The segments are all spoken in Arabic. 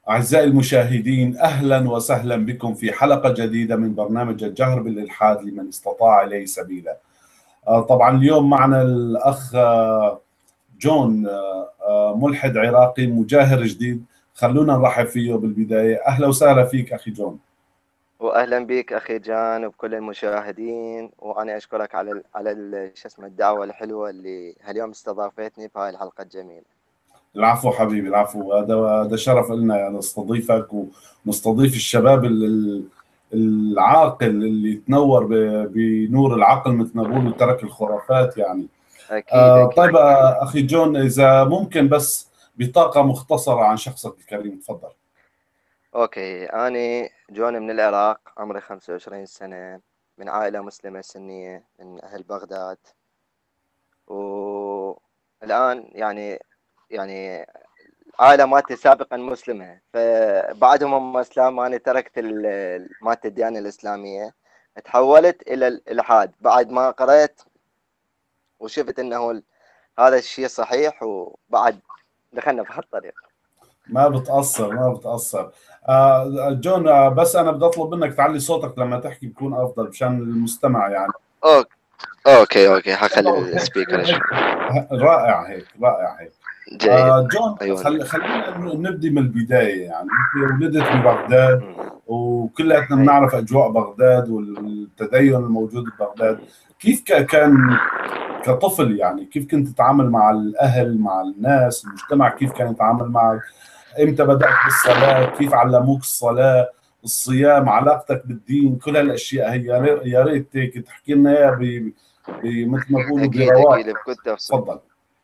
أعزائي المشاهدين، أهلا وسهلا بكم في حلقة جديدة من برنامج الجهر بالإلحاد لمن استطاع إليه سبيلا. طبعا اليوم معنا الأخ جون، ملحد عراقي مجاهر جديد. خلونا نرحب فيه بالبداية. أهلا وسهلا فيك أخي جون. واهلا بك اخي جان وبكل المشاهدين، وانا اشكرك شو اسمه الدعوه الحلوه اللي هاليوم استضافتني في هاي الحلقه الجميله. العفو حبيبي، العفو. هذا شرف لنا يعني نستضيفك ونستضيف الشباب العاقل اللي تنور بنور العقل مثل ما بقولوا، ترك الخرافات يعني. اكيد طيب، اكيد. أخي جون، إذا ممكن بس بطاقة مختصرة عن شخصك الكريم، تفضل. اوكي، انا جون من العراق، عمري 25 سنه، من عائله مسلمه سنيه من اهل بغداد. والان يعني عائله مالتي سابقا مسلمه، فبعدهم هم اسلام انا تركت مالت الديانه الاسلاميه، تحولت الى الالحاد بعد ما قرأت وشفت انه هذا الشيء صحيح، وبعد دخلنا في هالطريق. ما بتقصر، ما بتقصر. جون، بس أنا بدي أطلب منك تعلي صوتك لما تحكي، بيكون أفضل مشان المستمع يعني. اوكي اوكي، هخلي تفضل. السبيكر هيك. اشوف. رائع هيك، رائع هيك. جيد. جون، ايوه. خلينا نبدي من البداية. يعني أنت ولدت ببغداد، وكلنا اي. بنعرف أجواء بغداد والتدين الموجود ببغداد. كيف كان كطفل؟ يعني كيف كنت تتعامل مع الأهل، مع الناس، المجتمع كيف كان يتعامل معك؟ إمتى بدأت بالصلاة؟ كيف علموك الصلاة، الصيام، علاقتك بالدين؟ كل هالأشياء هي يا ريت هيك تحكي لنا إياها مثل ما بقولوا اكيد برواق. بكل تفصيل. تفضل.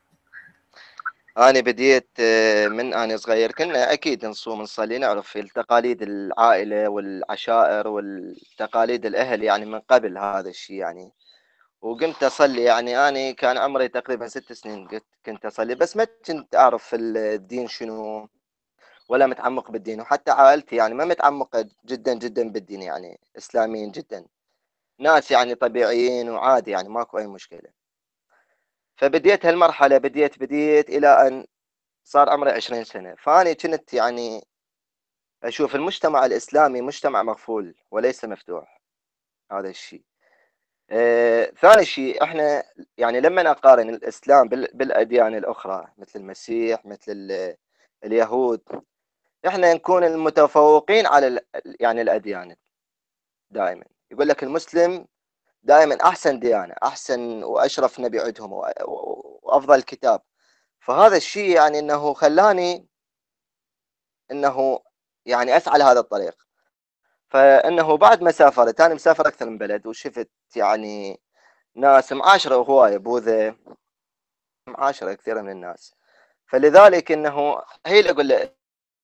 انا بديت من انا صغير كنا اكيد نصوم نصلي، نعرف التقاليد العائله والعشائر والتقاليد الاهل يعني من قبل هذا الشيء يعني. وقمت اصلي، يعني انا كان عمري تقريبا 6 سنين كنت اصلي، بس ما كنت اعرف الدين شنو ولا متعمق بالدين، وحتى عائلتي يعني ما متعمقة جدا جدا بالدين، يعني إسلاميين جدا، ناس يعني طبيعيين وعادي، يعني ماكو أي مشكلة. فبديت هالمرحلة، بديت إلى أن صار عمري 20 سنة، فأنا كنت يعني أشوف المجتمع الإسلامي مجتمع مقفول وليس مفتوح. هذا الشيء. ثاني شيء، احنا يعني لما نقارن الإسلام بالأديان الأخرى مثل المسيح، مثل اليهود، احنا نكون المتفوقين على يعني الأديان. دائما يقول لك المسلم دائما احسن ديانه، احسن واشرف نبي عندهم وافضل كتاب. فهذا الشيء يعني انه خلاني انه يعني اسعى لهذا الطريق. فانه بعد ما سافرت، انا مسافر اكثر من بلد، وشفت يعني ناس معاشره هوايه بوذا، معاشره كثيره من الناس. فلذلك انه هي اللي اقول له.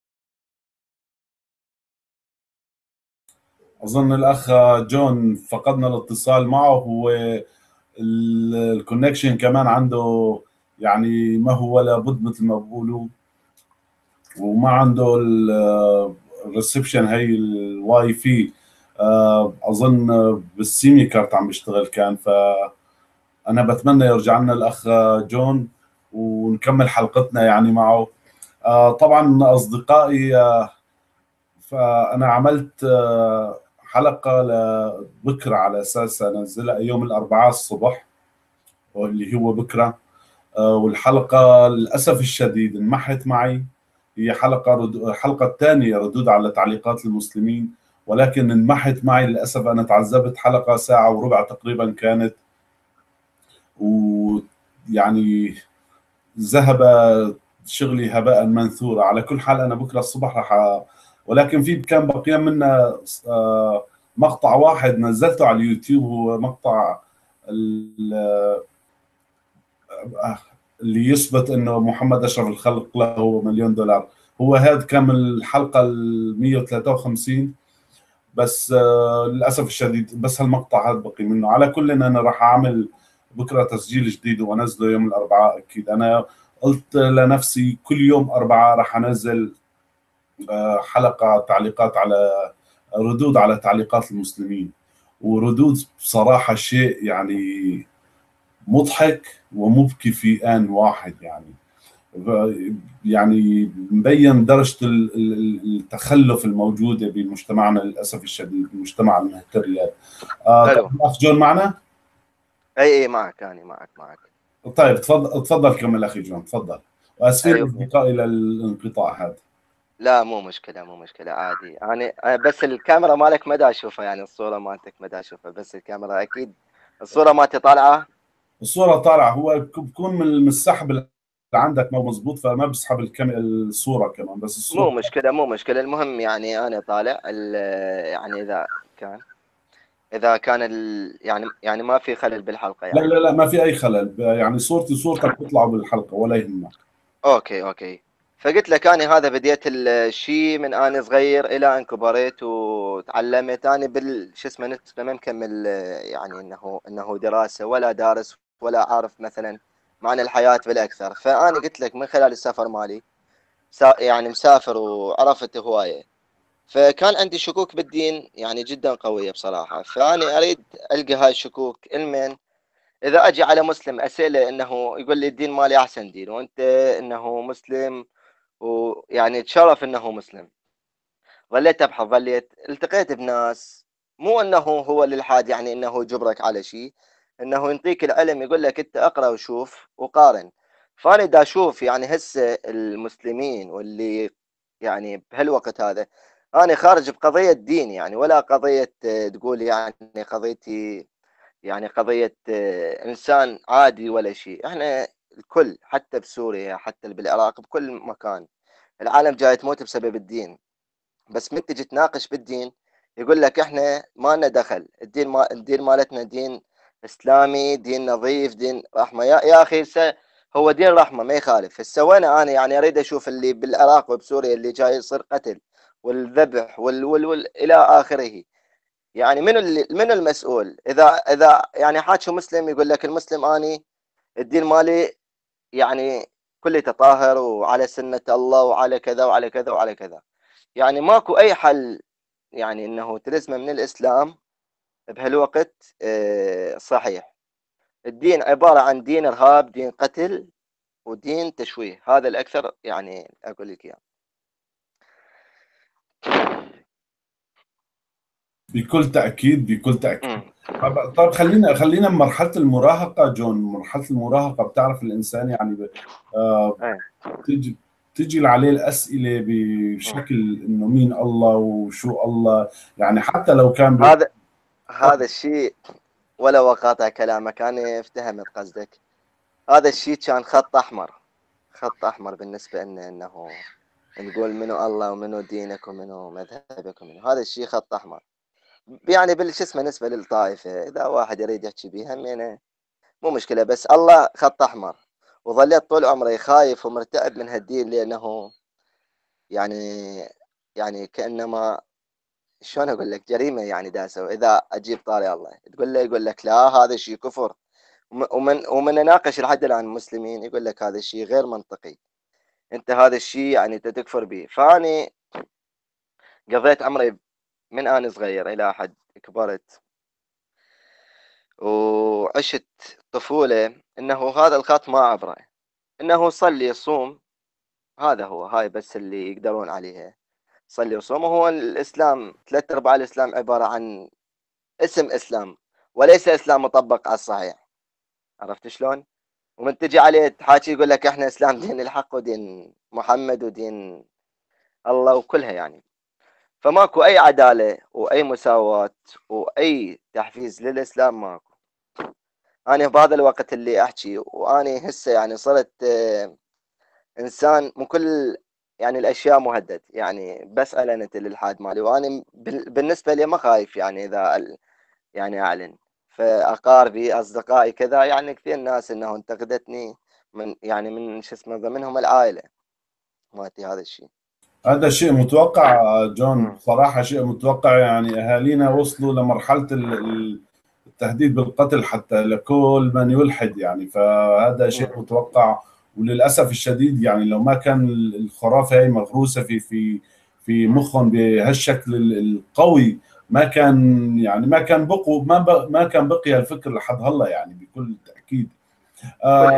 أظن الأخ جون فقدنا الاتصال معه. هو الكونكشن كمان عنده يعني ما هو ولا بد مثل ما بقولوا، وما عنده الريسبشن، هي الواي في. أظن بالسيمي كارت عم بيشتغل كان. فأنا بتمنى يرجع لنا الأخ جون ونكمل حلقتنا يعني معه. طبعا أصدقائي، فأنا عملت حلقة لبكرة على أساس أنزلها يوم الأربعاء الصبح، واللي هو بكرة. والحلقة للأسف الشديد انمحت معي. هي الحلقة الثانية ردود على تعليقات المسلمين، ولكن انمحت معي للأسف. أنا تعذبت. حلقة ساعة وربع تقريبا كانت، ويعني ذهب شغلي هباء منثورا. على كل حال أنا بكرة الصبح ولكن في كان بقي منا مقطع واحد نزلته على اليوتيوب. هو مقطع اللي يثبت انه محمد اشرف الخلق له مليون دولار. هو هذا كان من الحلقه ال 153. بس للاسف الشديد بس هالمقطع هذا بقي منه. على كل انا راح اعمل بكره تسجيل جديد وانزله يوم الاربعاء اكيد. انا قلت لنفسي كل يوم اربعاء راح انزل حلقه تعليقات على ردود على تعليقات المسلمين. وردود بصراحه شيء يعني مضحك ومبكي في آن واحد يعني. يعني مبين درجة التخلف الموجودة بمجتمعنا للأسف الشديد، المجتمع المهتري. حلو. طيب الأخ جون معنا؟ اي معك، انا معك. طيب تفضل كمل أخي جون، تفضل، وأسفين ايوه. الأصدقاء إلى الانقطاع هذا. لا مو مشكلة عادي. أنا بس الكاميرا مالك ما دا أشوفها، يعني الصورة مالتك ما دا أشوفها، بس الكاميرا أكيد الصورة مالتي طالعة. الصورة طالعة، هو بكون من السحب اللي عندك ما مزبوط، فما بسحب الصورة كمان، بس الصوت. مو مشكلة. المهم يعني أنا طالع يعني إذا كان يعني ما في خلل بالحلقة لا يعني. لا لا، ما في أي خلل، يعني صورتي صورتك تطلع بالحلقة ولا يهمك. أوكي. فقلت لك أنا هذا بديت الشيء من أنا صغير إلى أن كبرت وتعلمت. أنا شو اسمه نسبة ما مكمل يعني إنه دراسة ولا دارس ولا عارف مثلا معنى الحياة بالأكثر. فأنا قلت لك من خلال السفر مالي يعني مسافر وعرفت هواية. فكان عندي شكوك بالدين يعني جدا قوية بصراحة. فأنا أريد ألقى هاي الشكوك المن إذا أجي على مسلم أسأله إنه يقول لي الدين مالي أحسن دين، وأنت إنه مسلم ويعني تشرف إنه مسلم. ظليت أبحث، التقيت بناس، مو إنه هو للحاد يعني إنه جبرك على شيء، إنه ينطيك العلم يقول لك أنت أقرأ وشوف وقارن. فأنا دا أشوف يعني هسه المسلمين واللي يعني بهالوقت هذا أنا خارج بقضية دين يعني، ولا قضية تقول يعني قضيتي يعني قضية إنسان عادي ولا شيء. إحنا الكل حتى بسوريا حتى بالعراق بكل مكان العالم جاي تموت بسبب الدين. بس من تجي تناقش بالدين يقول لك إحنا ما لنا دخل، الدين مالتنا دين إسلامي، دين نظيف، دين رحمة. يا أخي هو دين رحمة ما يخالف. هسه وين أنا يعني أريد أشوف اللي بالعراق وبسوريا اللي جاي يصير قتل والذبح إلى آخره. يعني من المسؤول؟ اذا يعني حاكي مسلم يقول لك المسلم اني الدين مالي يعني كله تطاهر وعلى سنة الله وعلى كذا وعلى كذا وعلى كذا. يعني ماكو اي حل يعني انه تلزمه من الاسلام بهالوقت صحيح. الدين عبارة عن دين ارهاب، دين قتل، ودين تشويه. هذا الاكثر يعني اقول لك اياه. بكل تأكيد، بكل تأكيد. أمم. طب خلينا بمرحلة المراهقة جون. مرحلة المراهقة بتعرف الإنسان يعني آه، أي. تجي تجي عليه الأسئلة أمم. بشكل إنه مين الله وشو الله، يعني حتى لو كان هذا هذا الشيء، ولا وقاطع كلامك انا افتهمت قصدك. هذا الشيء كان خط أحمر، خط أحمر بالنسبة لنا، إنه نقول منو الله ومنو دينك ومنو مذهبك ومنو هذا الشيء خط أحمر. يعني بالشو اسمه نسبة للطائفة إذا واحد يريد يحكي بيها همينة مو مشكلة، بس الله خط أحمر. وظليت طول عمري خايف ومرتعب من هالدين، لأنه يعني كأنما شلون أقول لك جريمة يعني داسة. إذا أجيب طاري الله تقول له يقول لك لا هذا الشيء كفر. ومن اناقش لحد الان المسلمين يقول لك هذا الشيء غير منطقي، انت هذا الشيء يعني انت تكفر به. فاني قضيت عمري من انا صغير الى حد كبرت وعشت طفوله انه هذا الخط ما عبره، انه صلي صوم. هذا هو، هاي بس اللي يقدرون عليها، صلي وصوم. وهو الاسلام ثلاث ارباع الاسلام عباره عن اسم اسلام، وليس اسلام مطبق على الصحيح. عرفت شلون؟ ومن تجي عليه تحاكي يقول لك احنا اسلام دين الحق ودين محمد ودين الله وكلها يعني. فماكو اي عداله واي مساواه واي تحفيز للاسلام، ماكو. انا بهذا الوقت اللي احكي واني هسه يعني صرت انسان من كل يعني الاشياء مهدد. يعني بسال انا الالحاد مالي، وانا بالنسبه لي ما خايف يعني اذا يعني اعلن. فاقاربي اصدقائي كذا يعني كثير ناس انه انتقدتني من يعني من شو اسمه ضمنهم العائله مالتي هذا الشيء. هذا شيء متوقع جون، امم. بصراحة شيء متوقع. يعني أهالينا وصلوا لمرحلة التهديد بالقتل حتى لكل من يلحد، يعني فهذا شيء امم. متوقع. وللأسف الشديد يعني لو ما كان الخرافة هي مغروسة في مخهم بهالشكل القوي، ما كان يعني ما كان بقي الفكر لحد هلا يعني بكل تأكيد. كل آه ايه.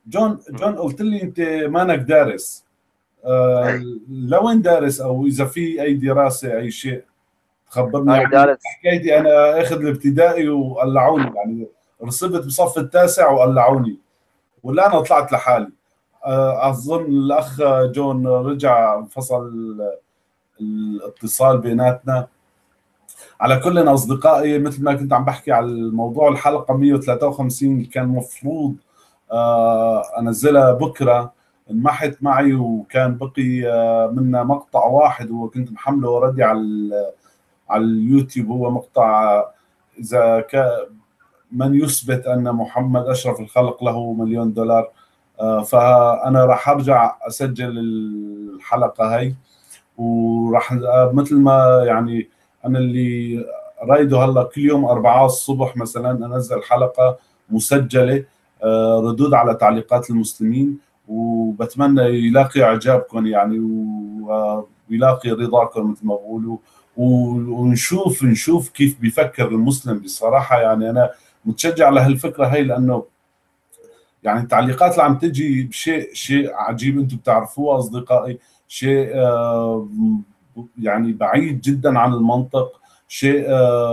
جون قلت لي انت مانك دارس، اي لوين دارس، او اذا في اي دراسه اي شيء تخبرني انا يعني. دارس. حكايتي انا اخذ الابتدائي وقلعوني، يعني رسبت بصف التاسع وقلعوني، ولا انا طلعت لحالي. اظن الاخ جون رجع انفصل الاتصال بيناتنا. على كل اصدقائي، مثل ما كنت عم بحكي على الموضوع، الحلقه 153 كان مفروض انزلها بكره، انمحت معي وكان بقي منها مقطع واحد، وكنت محمله وردي على اليوتيوب. هو مقطع اذا من يثبت ان محمد اشرف الخلق له مليون دولار. فانا راح ارجع اسجل الحلقه هي، وراح مثل ما يعني انا اللي رايده هلا كل يوم اربعاء الصبح مثلا انزل حلقه مسجله، ردود على تعليقات المسلمين، وبتمنى يلاقي اعجابكم يعني، ويلاقي رضاكم مثل ما بقولوا، ونشوف كيف بيفكر المسلم بصراحه. يعني انا متشجع لهالفكره هي، لانه يعني التعليقات اللي عم تجي شيء عجيب، انتم بتعرفوه اصدقائي، شيء يعني بعيد جدا عن المنطق، شيء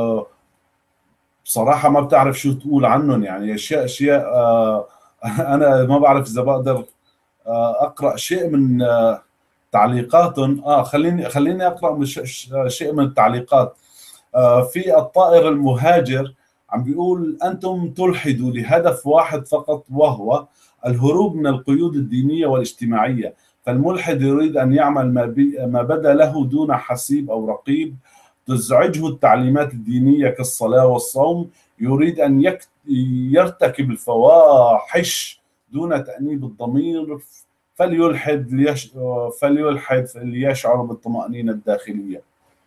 بصراحة ما بتعرف شو تقول عنهم، يعني اشياء انا ما بعرف اذا بقدر اقرا شيء من تعليقاتهم. خليني اقرا من شيء من التعليقات. في الطائر المهاجر عم بيقول: أنتم تلحدوا لهدف واحد فقط، وهو الهروب من القيود الدينية والاجتماعية. فالملحد يريد أن يعمل ما بدا له دون حسيب أو رقيب. تزعجه التعليمات الدينية كالصلاة والصوم. يريد أن يرتكب الفواحش دون تأنيب الضمير. فليلحد ليشعر بالطمأنينة الداخلية.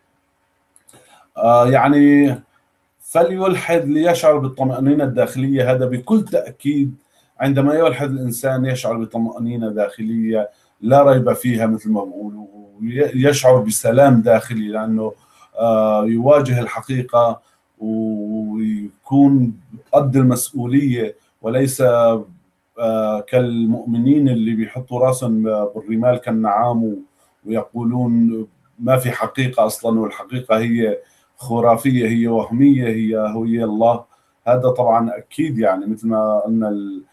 يعني فليلحد ليشعر بالطمأنينة الداخلية. هذا بكل تأكيد عندما يلحد الإنسان يشعر بطمأنينة داخلية لا ريب فيها، مثل ما بقولوا، يشعر بسلام داخلي، لأنه يواجه الحقيقة ويكون قد المسؤولية، وليس كالمؤمنين اللي بيحطوا راسهم بالرمال كالنعام ويقولون ما في حقيقة أصلا، والحقيقة هي خرافية، هي وهمية، هي الله. هذا طبعا أكيد، يعني مثل ما قلنا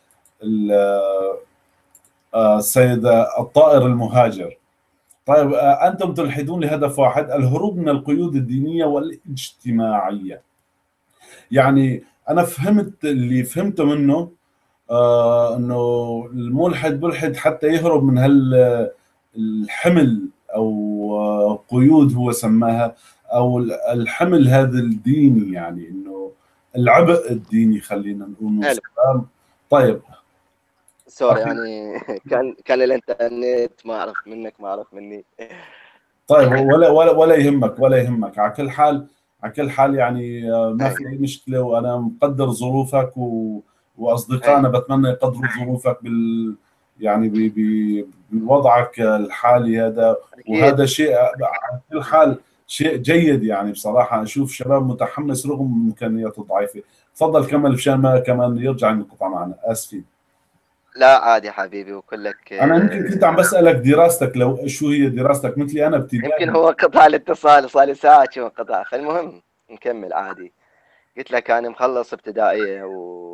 السيد الطائر المهاجر. طيب، أنتم تلحدون لهدف واحد: الهروب من القيود الدينية والاجتماعية. يعني أنا فهمت اللي فهمته منه، انه الملحد بلحد حتى يهرب من الحمل، او قيود هو سماها، او الحمل هذا الديني، يعني انه العبء الديني، خلينا نقول حلو. سلام. طيب. سوري أخي. يعني كان الانترنت ما اعرف منك ما اعرف مني. طيب، ولا يهمك، ولا يهمك. على كل حال، على كل حال يعني ما اي في اي مشكله، وانا مقدر ظروفك، اي واصدقائنا بتمنى يقدروا ظروفك يعني بوضعك الحالي هذا. اكيد. وهذا شيء على كل حال شيء جيد، يعني بصراحه اشوف شباب متحمس رغم امكانياته الضعيفه. تفضل كمل، مشان ما كمان يرجع ينقطع معنا، اسفين. لا عادي حبيبي وكلك انا يمكن كنت عم بسالك دراستك، لو شو هي دراستك، مثلي انا يمكن ابتدائي. هو قطع الاتصال صار لي ساعة شو انقطع، فالمهم نكمل عادي. قلت لك أنا مخلص ابتدائية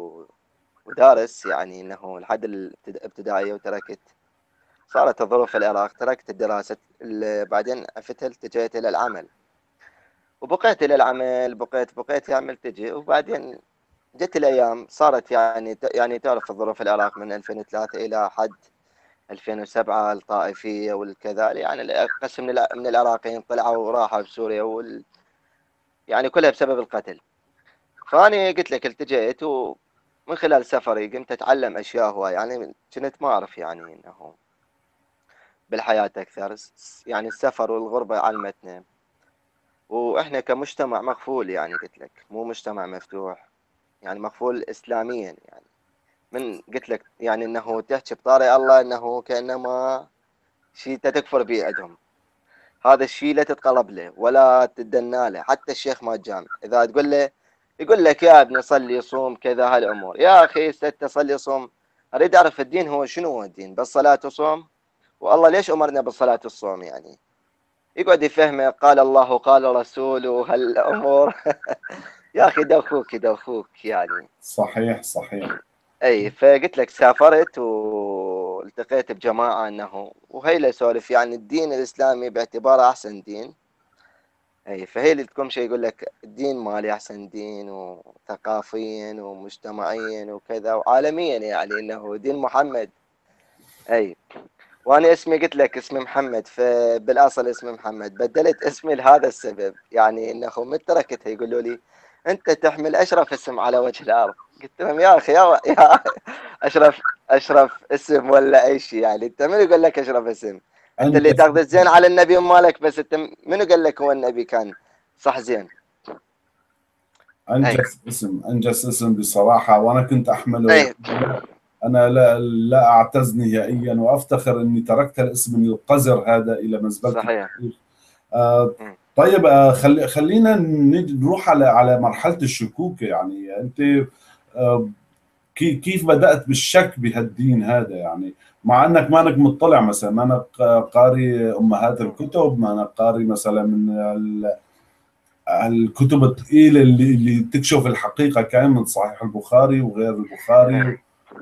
ودارس يعني إنه لحد الابتدائية وتركت. صارت الظروف في العراق تركت الدراسة. بعدين عفت التجيت إلى العمل، وبقيت إلى العمل بقيت يعمل تجي. وبعدين جت الأيام صارت يعني تعرف الظروف في العراق من 2003 إلى حد 2007، الطائفية والكذا، يعني قسم من العراقيين طلعوا وراحوا بسوريا يعني كلها بسبب القتل. فأنا قلت لك التجيت، ومن خلال سفري قمت أتعلم أشياء هواي. يعني كنت ما أعرف يعني إنه بالحياة أكثر. يعني السفر والغربة علمتنا، وإحنا كمجتمع مغفول. يعني قلت لك مو مجتمع مفتوح، يعني مغفول إسلاميا. يعني من قلت لك يعني إنه تحكي بطاري الله إنه كأنما شيء تكفر به عندهم. هذا الشيء لا تتقرب له ولا تدنى له. حتى الشيخ ما الجامع إذا تقول له يقول لك يا ابني صلي صوم كذا هالأمور. يا أخي ستة صلي صوم اريد اعرف الدين هو شنو هو الدين؟ بس صلاة وصوم؟ والله ليش امرنا بالصلاة والصوم يعني؟ يقعد يفهمه قال الله وقال رسوله وهالامور. يا اخي دوخوك دوخوك يعني. صحيح صحيح. اي فقلت لك سافرت والتقيت بجماعة انه وهي سولف يعني الدين الاسلامي باعتباره احسن دين. اي فهي اللي تكون شيء يقول لك الدين مالي احسن دين وثقافيا ومجتمعيا وكذا وعالميا يعني انه دين محمد. اي وانا اسمي قلت لك اسمي محمد، فبالاصل اسمي محمد بدلت اسمي لهذا السبب يعني انه من تركتها يقولوا لي انت تحمل اشرف اسم على وجه الارض. قلت لهم يا اخي يا اشرف، اشرف اسم ولا اي شيء يعني؟ انت من يقول لك اشرف اسم؟ انت اللي انجز تاخذ الزين على النبي مالك، بس انت منو قال لك هو النبي كان صح زين؟ اي انجز اسم بصراحه، وانا كنت احمله. اي انا لا اعتز نهائيا، وافتخر اني تركت الاسم القذر هذا الى مزبله صحيح. التاريخ. طيب، خلينا نروح على مرحله الشكوك. يعني انت آه، كيف بدات بالشك بهالدين هذا؟ يعني مع انك ما انك مطلع، مثلا ما انك قاري امهات الكتب، ما انك قاري مثلا من الكتب الثقيله اللي تكشف الحقيقه، كان من صحيح البخاري وغير البخاري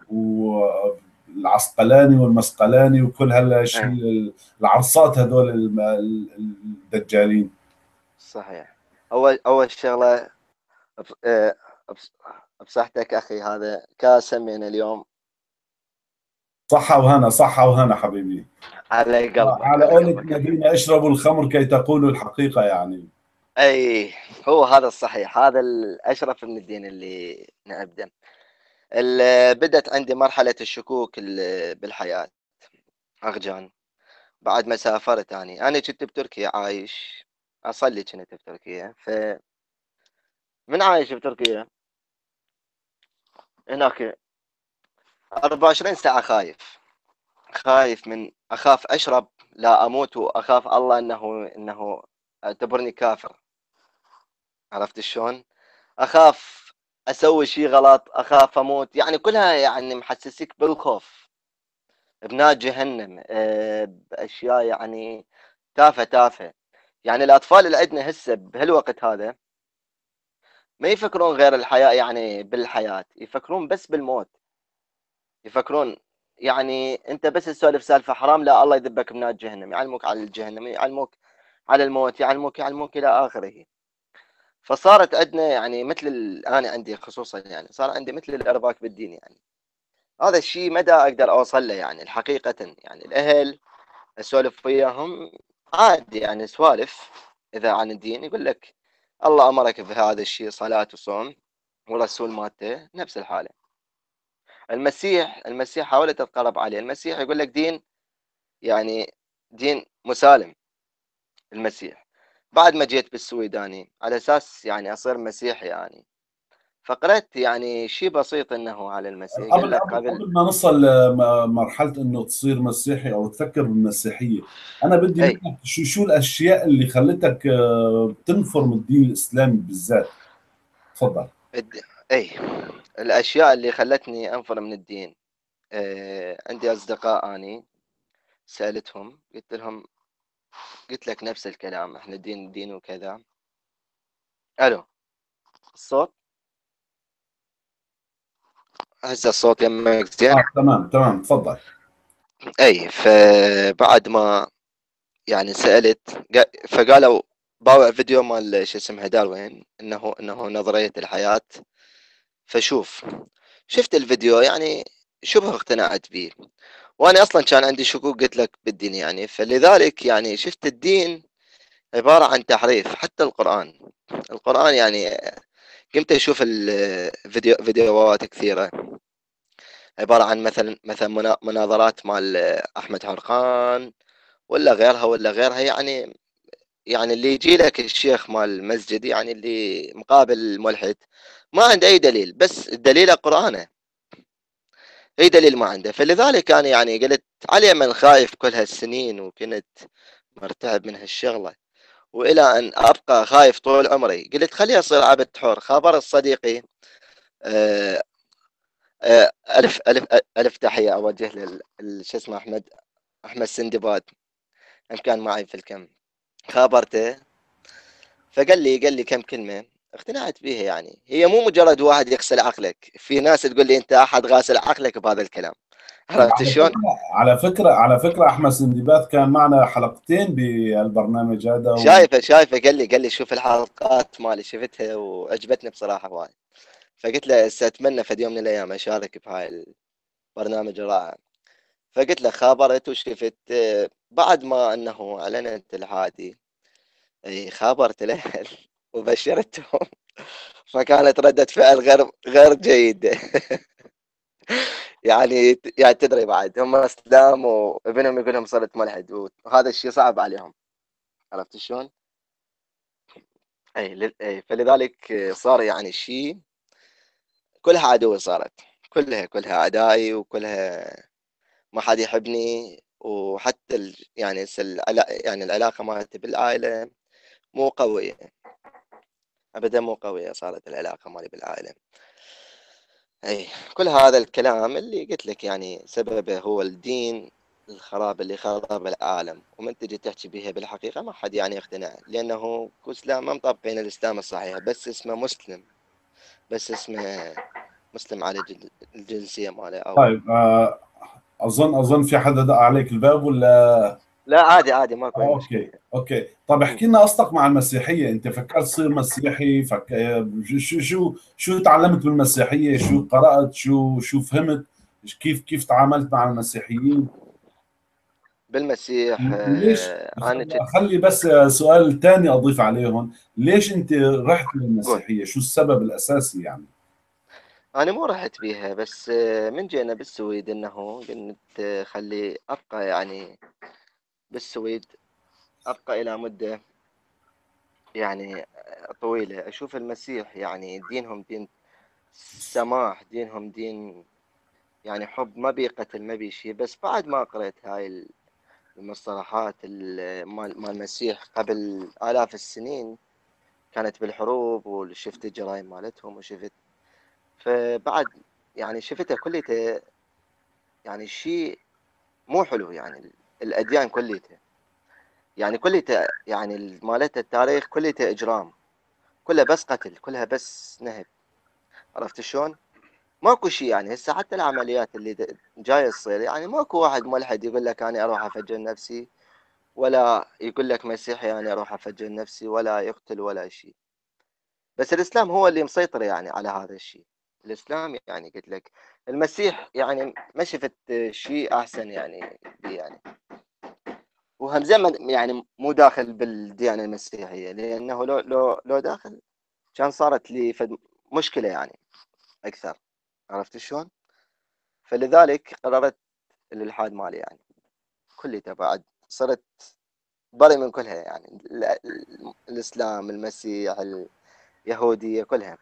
والعسقلاني والمسقلاني وكل هالشيء، العرصات هذول الدجالين. صحيح. اول شغله آه، بص- بصحتك اخي، هذا كاس من اليوم. صحة وهنا، صحة وهنا حبيبي. على قلبك على على قولة قلبك اخي. نبينا اشربوا الخمر كي تقولوا الحقيقة يعني. اي هو هذا الصحيح، هذا الاشرف من الدين اللي نبدا. بدت عندي مرحله الشكوك بالحياه اغجان بعد ما سافرت. انا كنت بتركيا عايش، اصلي كنت بتركيا. من عايش بتركيا هناك 24 ساعه خايف، خايف من اخاف اشرب لا اموت، واخاف الله انه اعتبرني كافر. عرفت شلون؟ اخاف اسوي شيء غلط، اخاف اموت، يعني كلها يعني محسسك بالخوف بنار جهنم، باشياء يعني تافهه تافهه. يعني الاطفال اللي عندنا هسه بهالوقت هذا ما يفكرون غير الحياه، يعني بالحياه يفكرون بس بالموت. يفكرون يعني انت بس تسولف سالفه حرام، لا الله يذبك بنار جهنم، يعلموك على الجهنم، يعلموك على الموت، يعلموك الى اخره. فصارت عندنا يعني مثل انا عندي خصوصا يعني صار عندي مثل الارباك بالدين يعني. هذا الشيء مدى اقدر اوصل له يعني الحقيقه. يعني الاهل اسولف وياهم عادي يعني سوالف اذا عن الدين، يقول لك الله امرك بهذا الشيء صلاه وصوم، والرسول مالته نفس الحاله. المسيح حاولت اتقرب عليه، المسيح يقول لك دين يعني دين مسالم. المسيح بعد ما جيت بالسويداني على اساس يعني اصير مسيحي يعني، فقرأت يعني شيء بسيط انه على المسيح قال قبل لك قبل قبل. قبل ما نصل لمرحلة انه تصير مسيحي او تفكر بالمسيحية، انا بدي اي منك شو الاشياء اللي خلتك تنفر من الدين الاسلامي بالذات؟ تفضل. الد- اي الاشياء اللي خلتني انفر من الدين. عندي اصدقاء اني سالتهم قلت لهم، قلت لك نفس الكلام، احنا دين وكذا. الو الصوت؟ هسه الصوت يمك زين؟ تمام تمام، تفضل. اي فبعد ما يعني سألت فقالوا باوع فيديو مال شو اسمها داروين انه نظرية الحياة. فشوف، شفت الفيديو يعني شبه اقتنعت به. وانا اصلا كان عندي شكوك قلت لك بالدين يعني، فلذلك يعني شفت الدين عبارة عن تحريف. حتى القرآن يعني قمت اشوف فيديوهات كثيرة عبارة عن مثلا مناظرات مال احمد حرقان ولا غيرها يعني اللي يجي لك الشيخ مال المسجد يعني اللي مقابل الملحد ما عنده اي دليل، بس الدليل قرآنه، اي دليل ما عنده. فلذلك انا يعني قلت علي من خايف كل هالسنين وكنت مرتعب من هالشغله، والى ان ابقى خايف طول عمري قلت خليه اصير عبد حر. خبر صديقي ألف تحية أوجه شو اسمه أحمد سندباد. هم كان معي في الكم، خابرته قال لي كم كلمة اقتنعت بيها. يعني هي مو مجرد واحد يغسل عقلك، في ناس تقول لي أنت أحد غاسل عقلك بهذا الكلام. عرفت على شلون؟ فكره على فكره احمد سندباد كان معنا حلقتين بالبرنامج هذا شايفه قال لي شوف الحلقات مالي، شفتها وعجبتني بصراحة وايد. فقلت له أتمنى في يوم من الأيام أشارك بهاي البرنامج الرائع. فقلت له خابرت وشفت، بعد ما أنه أعلنت الهادي، أي خابرت الأهل وبشرتهم. فكانت ردة فعل غير جيدة. يعني تدري بعد هم اسلام وابنهم يقول لهم صرت ملحد، وهذا الشيء صعب عليهم. عرفت شلون؟ اي فلذلك صار يعني شيء كلها عدوة صارت، كلها اعدائي، وكلها ما حد يحبني. وحتى يعني يعني العلاقة مالتي بالعائلة مو قوية، ابدا مو قوية صارت العلاقة مالي بالعائلة. اي كل هذا الكلام اللي قلت لك يعني سببه هو الدين الخراب اللي خرب العالم. ومن تجي تحكي بها بالحقيقة ما حد يعني يقتنع، لأنه كإسلام ما مطبقين الإسلام الصحيح، بس اسمه مسلم، بس اسمه مسلم على الجنسية ماله أو. طيب اظن في حدا دق عليك الباب ولا؟ لا عادي عادي ماكو أي اوكي مشكلة. اوكي. طب م. احكي لنا قصتك مع المسيحيه، انت فكرت تصير مسيحي؟ شو تعلمت بالمسيحيه؟ شو قرات؟ شو فهمت؟ كيف تعاملت مع المسيحيين؟ بالمسيح وليش؟ أنا كنت. خلي بس سؤال تاني اضيف عليهم، ليش انت رحت قول. للمسيحيه؟ شو السبب الاساسي يعني؟ أنا مو رحت بيها، بس من جينا بالسويد إنه قلت خلي أبقى يعني بالسويد، أبقى إلى مدة يعني طويلة، أشوف المسيح يعني دينهم دين سماح، دينهم دين يعني حب، ما بي قتل ما بي شيء. بس بعد ما قرأت هاي المصطلحات مال المسيح قبل آلاف السنين، كانت بالحروب وشفت الجرائم مالتهم وشفت، فبعد يعني شفتها كليته يعني شيء مو حلو. يعني الأديان كليته يعني كليته يعني مالتها التاريخ كليته إجرام، كلها بس قتل، كلها بس نهب. عرفت شلون؟ ماكو شيء يعني هسه حتى العمليات اللي جايه تصير، يعني ماكو واحد ملحد يقول لك انا اروح افجر نفسي، ولا يقول لك مسيحي انا اروح افجر نفسي، ولا يقتل ولا شيء. بس الاسلام هو اللي مسيطر يعني على هذا الشيء. الاسلام يعني قلت لك، المسيح يعني ما شفت شيء احسن يعني يعني. وهمزه يعني مو داخل بالديانه المسيحيه، لانه لو داخل كان صارت لي مشكله يعني اكثر. عرفت شلون؟ فلذلك قررت الالحاد مالي يعني كليته، بعد صرت بري من كلها يعني الاسلام، المسيح، اليهوديه، كلها.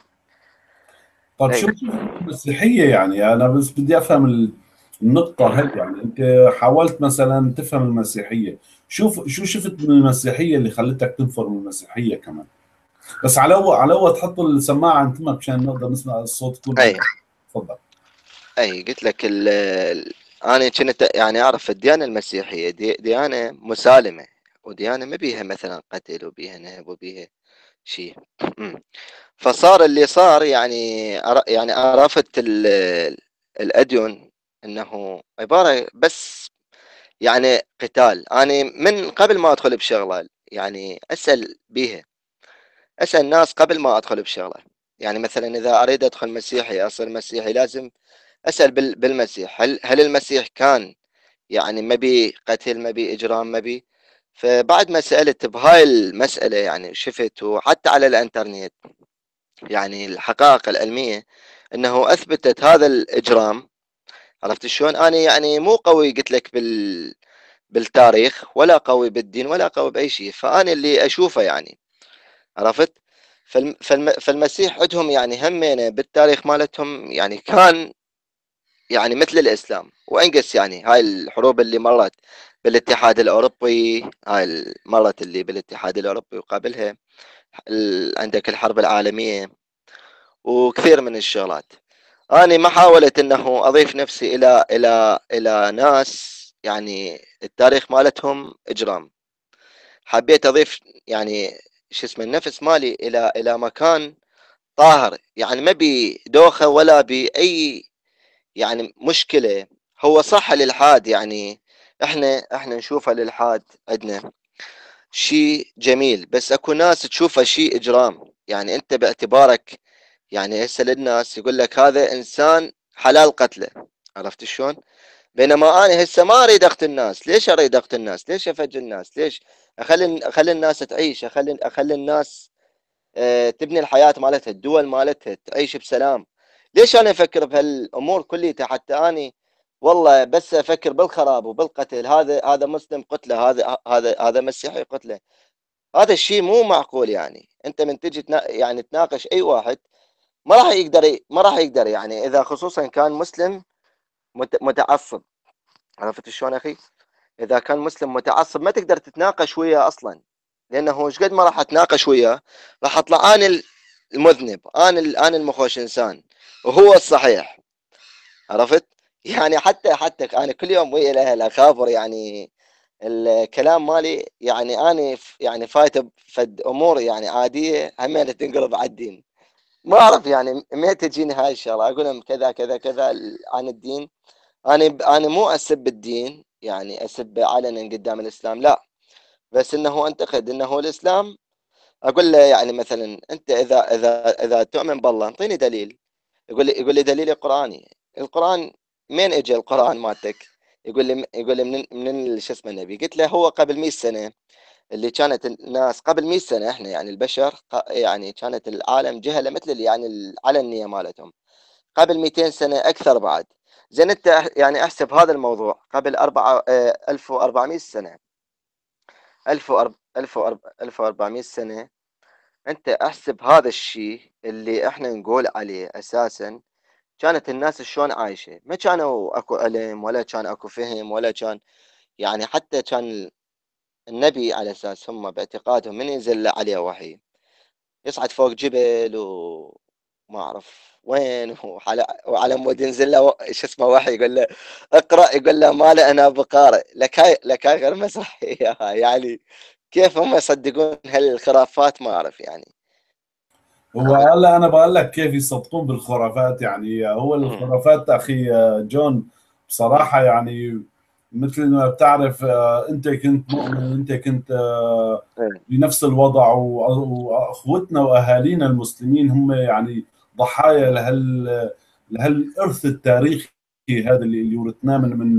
طب اي شوف المسيحيه، يعني انا بس بدي افهم النقطه هي. يعني انت حاولت مثلا تفهم المسيحيه، شو شفت من المسيحيه اللي خلتك تنفر من المسيحيه كمان؟ بس على اول تحط السماعه عن تمك مشان نقدر نسمع الصوت يكون اي اوضح. تفضل. قلت لك انا كنت يعني اعرف الديانه المسيحيه ديانه مسالمه، وديانه ما بيها مثلا قتل وبيها نهب وبيها شيء. فصار اللي صار يعني يعني عرفت الاديان انه عباره بس يعني قتال. أنا من قبل ما أدخل بشغلة يعني أسأل بيها، أسأل ناس قبل ما أدخل بشغلة. يعني مثلا إذا أريد أدخل مسيحي أصير مسيحي، لازم أسأل بالمسيح، هل المسيح كان يعني ما بي قتل، ما بي إجرام، ما بي. فبعد ما سألت بهاي المسألة يعني شفت، وحتى على الإنترنت يعني الحقائق العلمية أنه أثبتت هذا الإجرام. عرفت شلون؟ أنا يعني مو قوي قلت لك بالتاريخ، ولا قوي بالدين، ولا قوي بأي شيء، فأنا اللي أشوفه يعني. عرفت؟ فالمسيح عندهم يعني همينة بالتاريخ مالتهم يعني كان يعني مثل الإسلام وأنقص. يعني هاي الحروب اللي مرت بالاتحاد الأوروبي، هاي مرت اللي بالاتحاد الأوروبي، وقبلها عندك الحرب العالمية وكثير من الشغلات. أنا ما حاولت أنه أضيف نفسي إلى ناس يعني التاريخ مالتهم إجرام. حبيت أضيف يعني شو اسمه النفس مالي إلى مكان طاهر، يعني ما بي دوخة ولا بأي يعني مشكلة. هو صح الإلحاد، يعني إحنا نشوفه الإلحاد عندنا شيء جميل، بس اكو ناس تشوفه شيء اجرام. يعني انت باعتبارك يعني هسه للناس يقول لك هذا انسان حلال قتله، عرفت شلون؟ بينما انا هسه ما اريد اقتل الناس. ليش اريد اقتل الناس؟ ليش افجر الناس؟ ليش اخلي الناس تعيش؟ اخلي الناس تبني الحياة مالتها، الدول مالتها تعيش بسلام. ليش انا افكر بهالامور كليتها؟ حتى اني والله بس افكر بالخراب وبالقتل. هذا مسلم قتله، هذا مسيحي قتله. هذا الشيء مو معقول. يعني انت من تجي يعني تناقش اي واحد ما راح يقدر يعني اذا خصوصا كان مسلم متعصب. عرفت شلون اخي؟ اذا كان مسلم متعصب ما تقدر تتناقش وياه اصلا، لانه ايش قد ما راح اتناقش وياه راح اطلع انا المذنب، انا المخوش انسان وهو الصحيح. عرفت؟ يعني حتى انا كل يوم ويا الاهل اخابر يعني الكلام مالي. يعني انا يعني فايت فد امور يعني عاديه همين تنقلب على الدين. ما اعرف يعني ما تجيني هاي الشغله اقول لهم كذا كذا كذا عن الدين. انا مو اسب الدين يعني اسب علنا قدام الاسلام، لا، بس انه انتقد انه الاسلام. اقول له يعني مثلا انت اذا تؤمن بالله انطيني دليل. يقول لي دليل قراني. القران مين اجى القران مالتك؟ يقول لي من شو اسمه النبي. قلت له هو قبل 100 سنه اللي كانت الناس قبل 100 سنه احنا يعني البشر يعني كانت العالم جهله مثل اللي يعني العلنيه مالتهم. قبل 200 سنه اكثر بعد. زين انت يعني احسب هذا الموضوع قبل 1400 سنه، 1400 سنه. انت احسب هذا الشيء اللي احنا نقول عليه اساسا كانت الناس شلون عايشه. ما كانوا اكو علم ولا كان اكو فهم ولا كان يعني حتى كان النبي على اساس هم باعتقادهم من ينزل عليه وحي يصعد فوق جبل وما اعرف وين وعلى مود ينزل له شو اسمه وحي يقول له اقرا، يقول له ما له انا بقارئ لك هاي غير مسرحيه يعني. كيف هم يصدقون هالخرافات ما اعرف يعني. هو هلا انا بقول لك كيف يصدقون بالخرافات. يعني هو مم. الخرافات اخي جون بصراحه يعني مثل ما بتعرف انت كنت مؤمن، انت كنت إيه. بنفس الوضع، واخوتنا واهالينا المسلمين هم يعني ضحايا لهالارث التاريخي هذا اللي ورثناه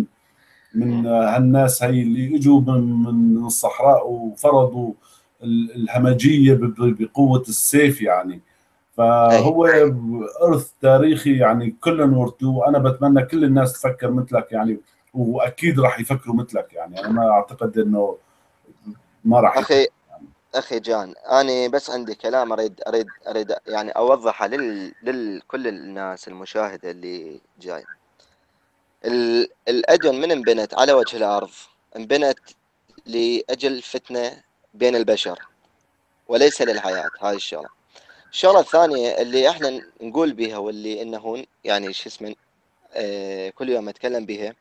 من مم. هالناس هي اللي اجوا من الصحراء وفرضوا الهمجيه بقوه السيف يعني. اي. فهو ارث تاريخي يعني كلنا ورثوه. انا بتمنى كل الناس تفكر مثلك يعني، واكيد راح يفكروا مثلك. يعني انا ما اعتقد انه ما راح اخي يفكروا. اخي جان، انا بس عندي كلام اريد يعني اوضحه لكل الناس المشاهده اللي جاي. الاديان من انبنت على وجه الارض انبنت لاجل فتنه بين البشر وليس للحياه. هاي الشغله. الشغله الثانيه اللي احنا نقول بها واللي انه يعني شو اسمه كل يوم اتكلم بها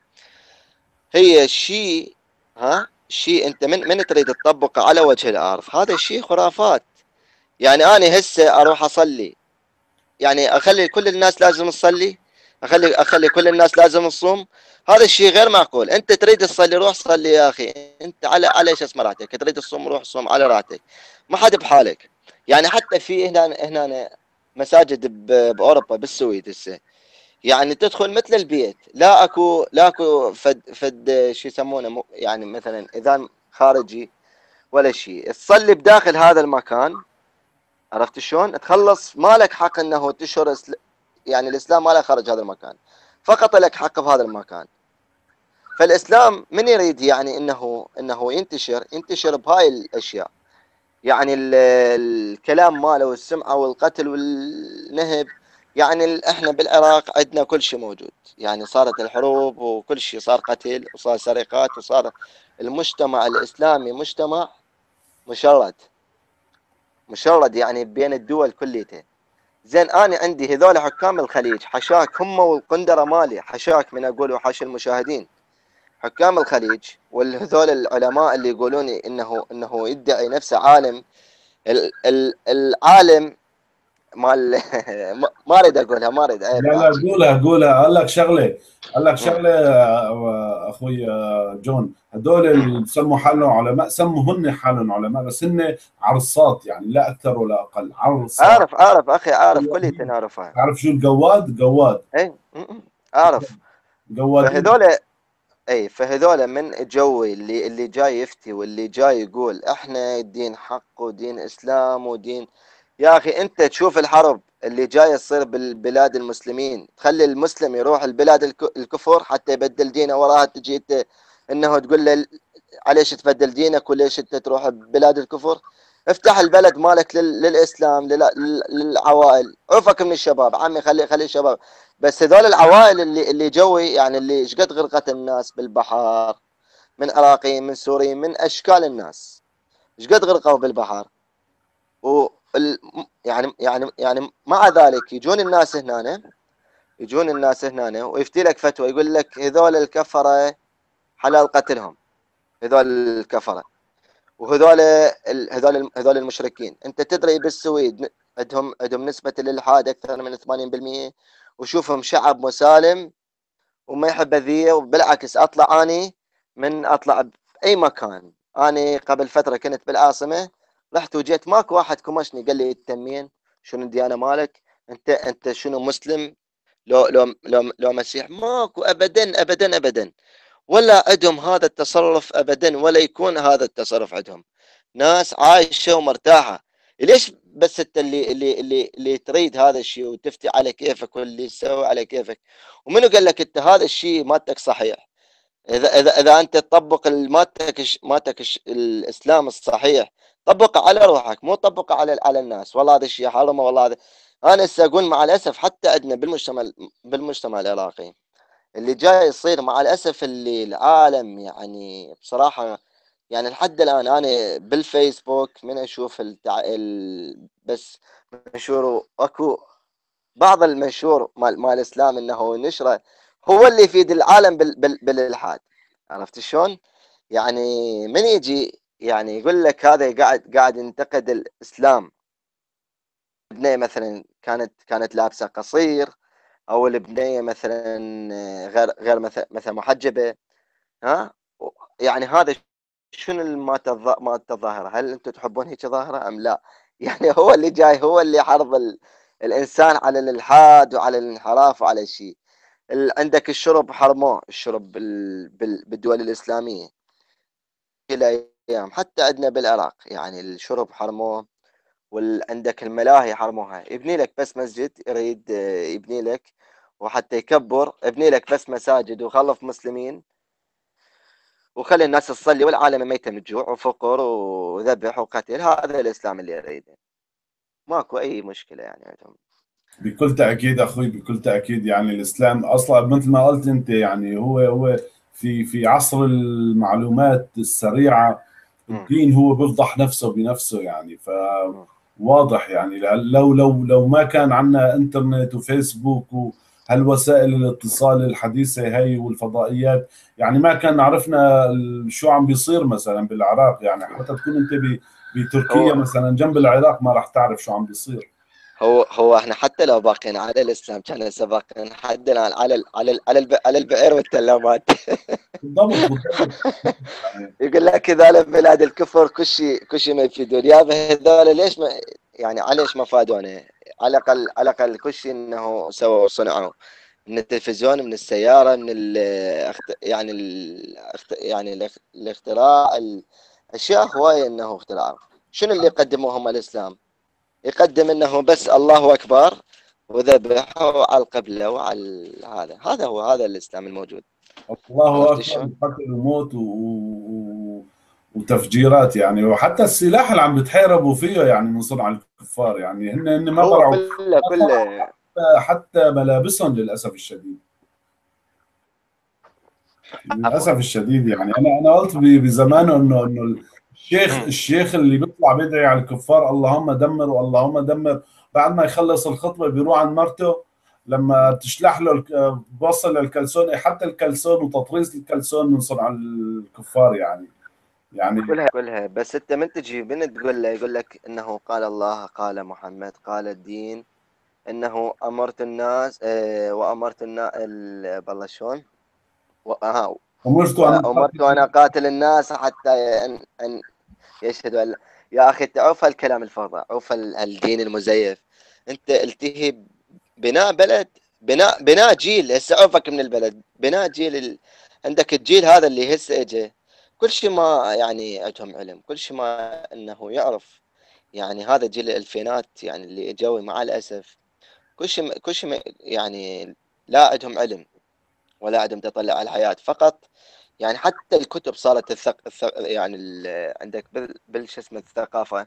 هي شيء. شيء انت من تريد تطبقه على وجه الارض هذا الشيء خرافات. يعني انا هسه اروح اصلي، يعني اخلي كل الناس لازم تصلي، اخلي كل الناس لازم تصوم. هذا الشيء غير معقول. انت تريد تصلي روح صلي يا اخي، انت على شو اسمه راحتك. تريد تصوم روح صوم على راحتك، ما حد بحالك. يعني حتى في هنا مساجد باوروبا بالسويد هسه يعني تدخل مثل البيت. لا اكو فد شو يسمونه يعني مثلا اذان خارجي ولا شيء. تصلي بداخل هذا المكان. عرفت شلون؟ تخلص مالك حق انه تشهر يعني الاسلام ما له خارج هذا المكان، فقط لك حق بهذا المكان. فالاسلام من يريد يعني انه ينتشر بهاي الاشياء. يعني الكلام ماله والسمعه والقتل والنهب. يعني احنا بالعراق عندنا كل شيء موجود. يعني صارت الحروب وكل شيء، صار قتل وصار سرقات وصار المجتمع الاسلامي مجتمع مشرد. يعني بين الدول كليتها. زين انا عندي هذول حكام الخليج، حشاك هم والقندره مالي، حشاك من اقول وحاش المشاهدين، حكام الخليج والهذول العلماء اللي يقولون انه يدعي نفسه عالم. العالم مال ما اريد اقولها، ما اريد عيب لا لا، احكي. قولها قولها. قال لك مم. شغله اخوي جون، هدول اللي بسموا حالهم علماء سموا هن حالهم علماء، بس هن عرصات يعني، لا اكثر ولا اقل، عرصات. عارف اخي، عارف كلية نعرفها. تعرف شو القواد؟ قواد. اي اعرف. قوادين. فهذول، اي فهذول من جوي اللي جاي يفتي واللي جاي يقول احنا دين حق ودين اسلام ودين. يا اخي انت تشوف الحرب اللي جايه تصير بالبلاد المسلمين، تخلي المسلم يروح البلاد الكفر حتى يبدل دينه، وراها تجي انت انه تقول له عليش تبدل دينك وليش انت تروح بلاد الكفر؟ افتح البلد مالك للاسلام، للعوائل، عوفك من الشباب عمي، خلي الشباب. بس هذول العوائل اللي جوي يعني، اللي ايش قد غرقت الناس بالبحر، من عراقيين من سوريين من اشكال الناس، ايش قد غرقوا بالبحر. و يعني مع ذلك يجون الناس هنا ويفتي لك فتوى يقول لك هذول الكفره حلال قتلهم، هذول الكفره، وهذول هذول المشركين. انت تدري بالسويد عندهم نسبه الالحاد اكثر من 80%، وشوفهم شعب مسالم وما يحب اذيه، وبالعكس اطلع باي مكان. انا قبل فتره كنت بالعاصمه، رحت وجيت ماكو واحد كمشني قال لي التمين شنو الديانه مالك، انت شنو مسلم لو مسيح؟ ماكو ابدا ابدا ابدا، ولا عندهم هذا التصرف ابدا، ولا يكون هذا التصرف عندهم. ناس عايشه ومرتاحه. ليش بس انت اللي تريد هذا الشيء وتفتي على كيفك، واللي يسوي على كيفك؟ ومنو قال لك انت هذا الشيء مالتك صحيح؟ اذا انت تطبق مالتك الاسلام الصحيح، طبقه على روحك، مو طبقه على الناس. والله هذا الشيء حرمه، والله هذا. انا هسه اقول مع الاسف حتى عندنا بالمجتمع العراقي اللي جاي يصير مع الاسف، اللي العالم يعني بصراحه، يعني لحد الان انا بالفيسبوك من اشوف بس منشور اكو بعض المنشور مال الاسلام انه نشره هو اللي يفيد العالم بالالحاد. عرفت شلون؟ يعني من يجي يعني يقول لك هذا قاعد ينتقد الاسلام، بنيه مثلا كانت لابسه قصير، او البنيه مثلا غير مثلا محجبه، ها؟ يعني هذا شنو مالت الظاهره؟ هل انتم تحبون هيك ظاهره ام لا؟ يعني هو اللي جاي، هو اللي حرض الانسان على الالحاد وعلى الانحراف وعلى الشيء. عندك الشرب حرموه، الشرب بالدول الاسلاميه الى ايام، حتى عندنا بالعراق يعني الشرب حرموه. وعندك الملاهي حرموها، يبني لك بس مسجد يريد يبني لك، وحتى يكبر يبني لك بس مساجد وخلف مسلمين وخلي الناس تصلي، والعالم ميتة من الجوع وفقر وذبح وقتل. هذا الإسلام اللي يريده، ماكو أي مشكلة يعني عندهم. بكل تاكيد اخوي، بكل تاكيد. يعني الاسلام اصلا مثل ما قلت انت، يعني هو في عصر المعلومات السريعه، مم. الدين هو بيفضح نفسه بنفسه يعني. مم. فواضح يعني، لو ما كان عندنا انترنت وفيسبوك وهالوسائل الاتصال الحديثه هي والفضائيات، يعني ما كان عرفنا شو عم بيصير مثلا بالعراق. يعني حتى تكون انت بتركيا هو مثلا جنب العراق ما راح تعرف شو عم بيصير. هو احنا حتى لو باقيين على الإسلام كان هسه باقيين حدنا على البعير والتلامات. بالضبط بالضبط. يعني يقول لك هذول بلاد الكفر كل شيء ما يفيدون. يا هذول ليش ما يعني عليش ما فادونا؟ على الاقل كل شيء انه سووا صنعوا، من التلفزيون، من السيارة، من يعني الاختراع، الأشياء هواية إنه اختراع. شنو اللي يقدموه هم الإسلام؟ يقدم إنه بس الله أكبر وذبحوا على القبلة وعلى هذا الإسلام الموجود. الله عرفت اكبر، شلون؟ قتل وموت وتفجيرات يعني. وحتى السلاح اللي عم بتحاربوا فيه يعني من صنع الكفار، يعني هن ما هو طلعوا، كله ما كله. صنعوا حتى ملابسهم للاسف الشديد. عفوا. للاسف الشديد يعني، انا قلت بزمانه انه الشيخ اللي بيطلع بيدعي على الكفار اللهم دمر واللهم دمر، بعد ما يخلص الخطبه بيروح عند مرته، لما تشلح له بوصل للكلسون، حتى الكلسون وتطريز الكلسون من صنع الكفار يعني كلها بس انت من تجي بنت تقول له، يقول لك انه قال الله قال محمد قال الدين، انه امرت الناس وامرت الناس بالله شلون امرت ان وامرت ان اقاتل الناس حتى ان يشهدوا ان يا اخي تعوف الكلام الفاضي، عوف الدين المزيف. انت التهي بناء بلد، بناء جيل. هسه عوفك من البلد، بناء جيل عندك الجيل هذا اللي هسه اجى كل شيء ما يعني عندهم علم، كل شيء ما انه يعرف. يعني هذا جيل الالفينات يعني اللي اجوا مع الاسف كل شيء يعني لا عندهم علم ولا عندهم تطلع على الحياة فقط. يعني حتى الكتب صارت يعني عندك شو اسمه الثقافة،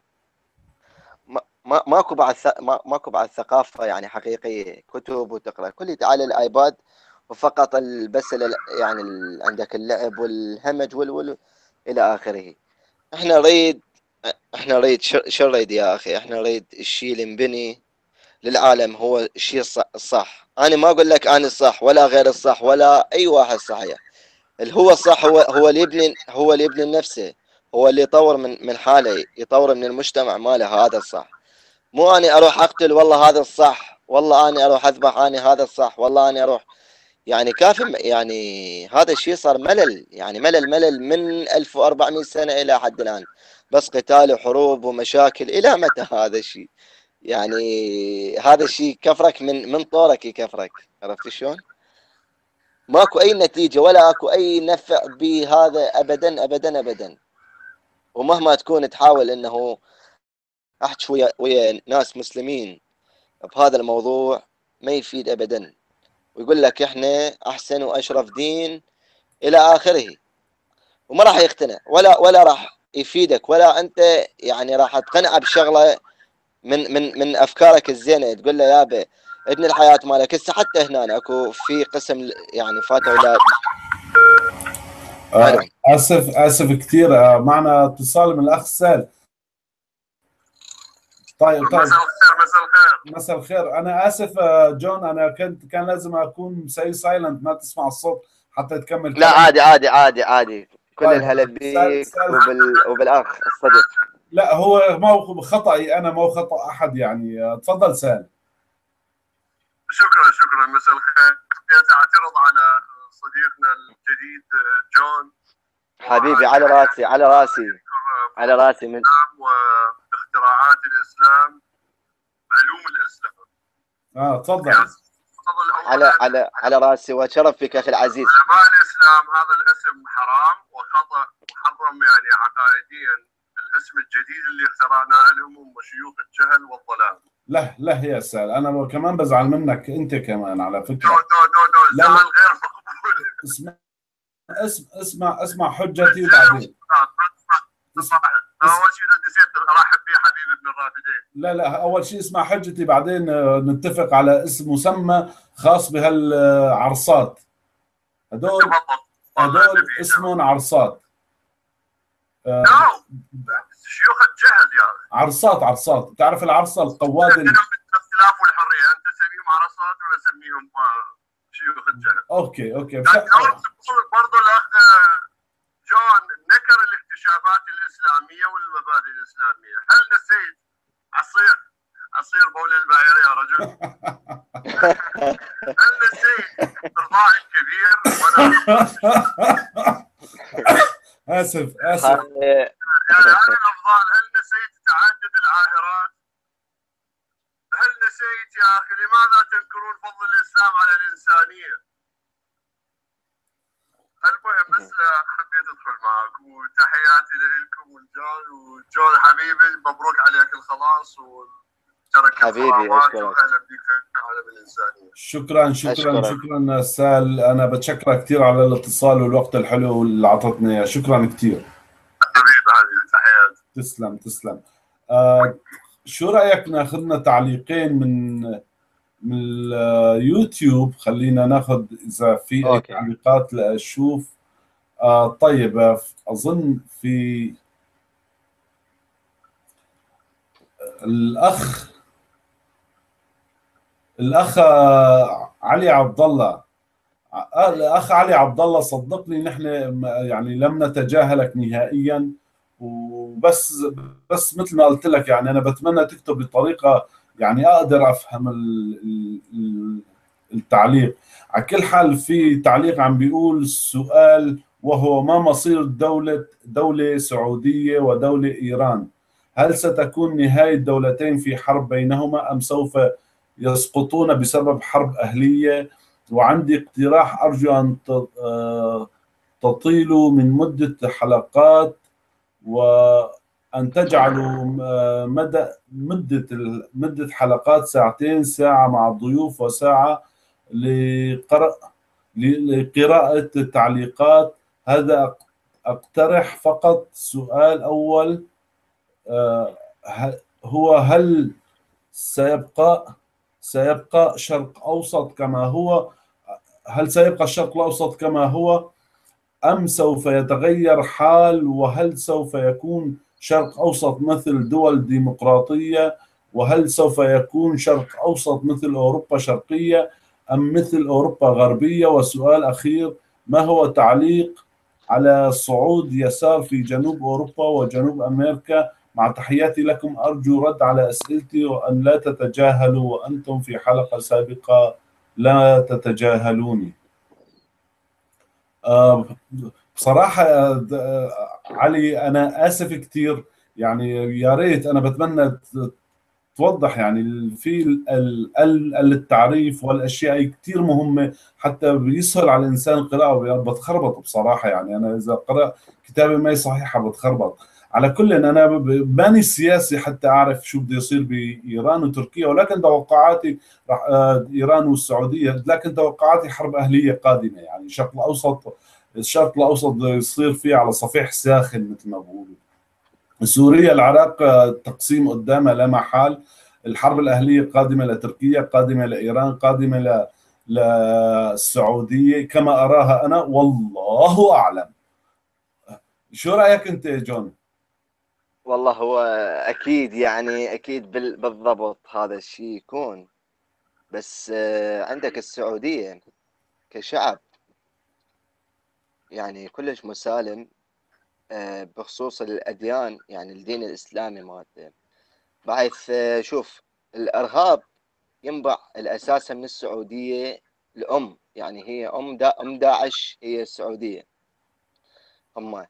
ماكو بعد ماكو بعد ثقافة يعني حقيقية، كتب وتقرأ كل على الآيباد وفقط بس يعني عندك اللعب والهمج إلى آخره. احنا نريد احنا نريد شو نريد يا أخي؟ احنا نريد الشيء اللي نبني للعالم هو الشيء الصح. أنا ما أقول لك أنا الصح ولا غير الصح ولا أي واحد صحيح. اللي هو الصح هو اللي يبني نفسه، هو اللي يطور من حاله، يطور من المجتمع ماله. هذا الصح. مو اني اروح اقتل والله هذا الصح، والله اني اروح اذبح اني هذا الصح، والله اني اروح يعني كافي. يعني هذا الشيء صار ملل، يعني ملل من 1400 سنة الى حد الان، بس قتال وحروب ومشاكل. الى متى هذا الشيء؟ يعني هذا الشيء كفرك من طورك يكفرك. عرفت شلون؟ ماكو اي نتيجة ولا اكو اي نفع بهذا ابدا ابدا ابدا. ومهما تكون تحاول انه احكي ويا ناس مسلمين بهذا الموضوع ما يفيد ابدا، ويقول لك احنا احسن واشرف دين الى اخره، وما راح يقتنع ولا راح يفيدك، ولا انت يعني راح تقنعه بشغله من افكارك الزينه. تقول له يابا ابني الحياه مالك. هسه حتى هنا اكو في قسم يعني فاتوا اولاد. الو. اسف كثير، معنا اتصال من الاخ سال. طيب مساء الخير. مساء الخير. انا اسف جون، انا كان لازم اكون مسوي سايلنت ما تسمع الصوت حتى تكمل لا كلام. عادي. كل طيب الهلا بيك وبالاخ الصديق. لا هو ما هو خطأي انا، ما هو خطأ احد يعني. تفضل سال. شكرا. مساء الخير. اعترض على صديقنا الجديد جون. حبيبي على راسي على راسي من واختراعات الاسلام، علوم الاسلام. تفضل. على راسي وشرف بك اخي العزيز. علماء الاسلام هذا الاسم حرام وخطا محرم يعني عقائديا. الاسم الجديد اللي اخترعناه لهم هم شيوخ الجهل والضلال. لا يا سال، انا كمان بزعل منك انت كمان على فكره. لا زعل غير مقبول. اسمع حجتي بعدين. اول شيء نسيت ارحب فيه حبيبي ابن الرافدين. لا اول شيء اسمع حجتي بعدين نتفق على اسم مسمى خاص بهالعرصات. هدول اسمهم عرصات. شيوخ الجهل يا اخي. عرصات. تعرف العرصه القواده الاختلاف والحريه، انت تسميهم عرصات ولا تسميهم شيوخ الجهل؟ اوكي برضه الاخ جون نكر الاكتشافات الاسلاميه والمبادئ الاسلاميه. هل نسيت عصير بول البعير يا رجل؟ هل نسيت الرضاع الكبير؟ اسف يعني على الافضال. هل نسيت تعدد العاهرات؟ هل نسيت يا اخي لماذا تنكرون فضل الاسلام على الانسانيه؟ المهم بس حبيت ادخل معك، وتحياتي لكم وجون حبيبي، مبروك عليك الخلاص وترك حبيبي. اشكرك. واهلا بك في عالم الانسانيه. شكرا سال، انا بتشكرك كثير على الاتصال والوقت الحلو اللي اعطتني. شكرا كثير حبيبي تحياتي. تسلم. شو رايك ناخذ لنا تعليقين من اليوتيوب؟ خلينا ناخذ اذا في اي تعليقات لاشوف. طيب اظن في الاخ الاخ علي عبد الله، الاخ علي عبد الله، صدقني نحن يعني لم نتجاهلك نهائيا، بس مثل ما قلت لك يعني انا بتمنى تكتب بطريقه يعني اقدر افهم التعليق. على كل حال في تعليق عم بيقول السؤال، وهو ما مصير دولة سعودية ودولة إيران؟ هل ستكون نهاية الدولتين في حرب بينهما أم سوف يسقطون بسبب حرب أهلية؟ وعندي اقتراح أرجو أن تطيلوا من مدة حلقات، وأن تجعلوا مدة حلقات ساعتين، ساعة مع الضيوف وساعة لقراءة التعليقات. هذا أقترح. فقط سؤال أول آه، هو هل سيبقى شرق أوسط كما هو؟ هل سيبقى الشرق الأوسط كما هو أم سوف يتغير حال؟ وهل سوف يكون شرق أوسط مثل دول ديمقراطية؟ وهل سوف يكون شرق أوسط مثل أوروبا شرقية أم مثل أوروبا غربية؟ وسؤال أخير، ما هو تعليق على صعود يسار في جنوب أوروبا وجنوب أمريكا؟ مع تحياتي لكم، أرجو رد على أسئلتي وأن لا تتجاهلوا، وأنتم في حلقة سابقة لا تتجاهلوني. بصراحة علي أنا آسف كثير، يعني يا ريت أنا بتمنى توضح يعني في التعريف والأشياء كثير مهمة حتى بيسهل على الإنسان القراءة. بتخربط بصراحة، يعني أنا إذا قرأ كتابة ما هي صحيحة بتخربط. على كل أنا ماني سياسي حتى أعرف شو بده يصير بإيران وتركيا، ولكن توقعاتي راح إيران والسعودية، لكن توقعاتي حرب أهلية قادمة. يعني الشرق الأوسط بده يصير فيه على صفيح ساخن مثل ما بقولوا. سوريا العراق تقسيم قدامها لا محال. الحرب الأهلية قادمة لتركيا، قادمة لإيران، قادمة للسعودية كما أراها أنا، والله أعلم. شو رأيك أنت يا جون؟ والله هو أكيد يعني أكيد بالضبط هذا الشيء يكون. بس عندك السعودية كشعب يعني كلش مسالم بخصوص الأديان، يعني الدين الإسلامي مالته، بحيث شوف الإرهاب ينبع الأساسا من السعودية. الأم يعني هي أم داعش هي السعودية. هم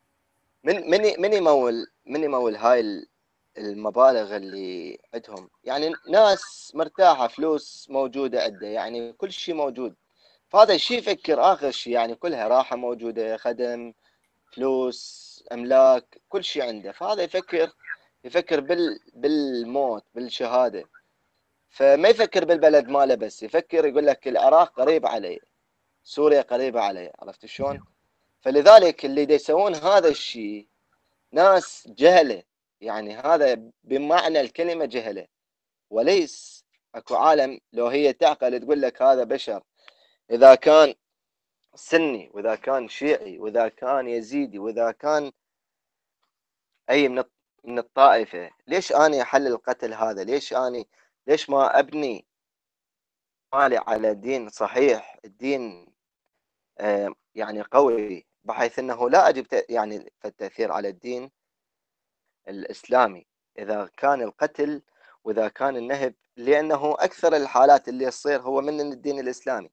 من يمول هاي المبالغ اللي عندهم، يعني ناس مرتاحة، فلوس موجودة عنده، يعني كل شيء موجود. فهذا الشيء يفكر آخر شيء يعني كلها راحة موجودة، خدم، فلوس، أملاك، كل شيء عنده. فهذا يفكر بالموت، بالشهادة. فما يفكر بالبلد ماله بس، يفكر يقول لك العراق قريب علي، سوريا قريبة علي، عرفت شلون؟ فلذلك اللي يسوون هذا الشيء ناس جهلة، يعني هذا بمعنى الكلمة جهلة. وليس اكو عالم لو هي تعقل تقول لك هذا بشر، اذا كان سني واذا كان شيعي واذا كان يزيدي واذا كان اي من الطائفة، ليش اني احلل القتل هذا؟ ليش ما ابني مالي على دين صحيح، الدين يعني قوي، بحيث انه لا اجب يعني التأثير على الدين الإسلامي إذا كان القتل وإذا كان النهب، لأنه أكثر الحالات اللي يصير هو من الدين الإسلامي.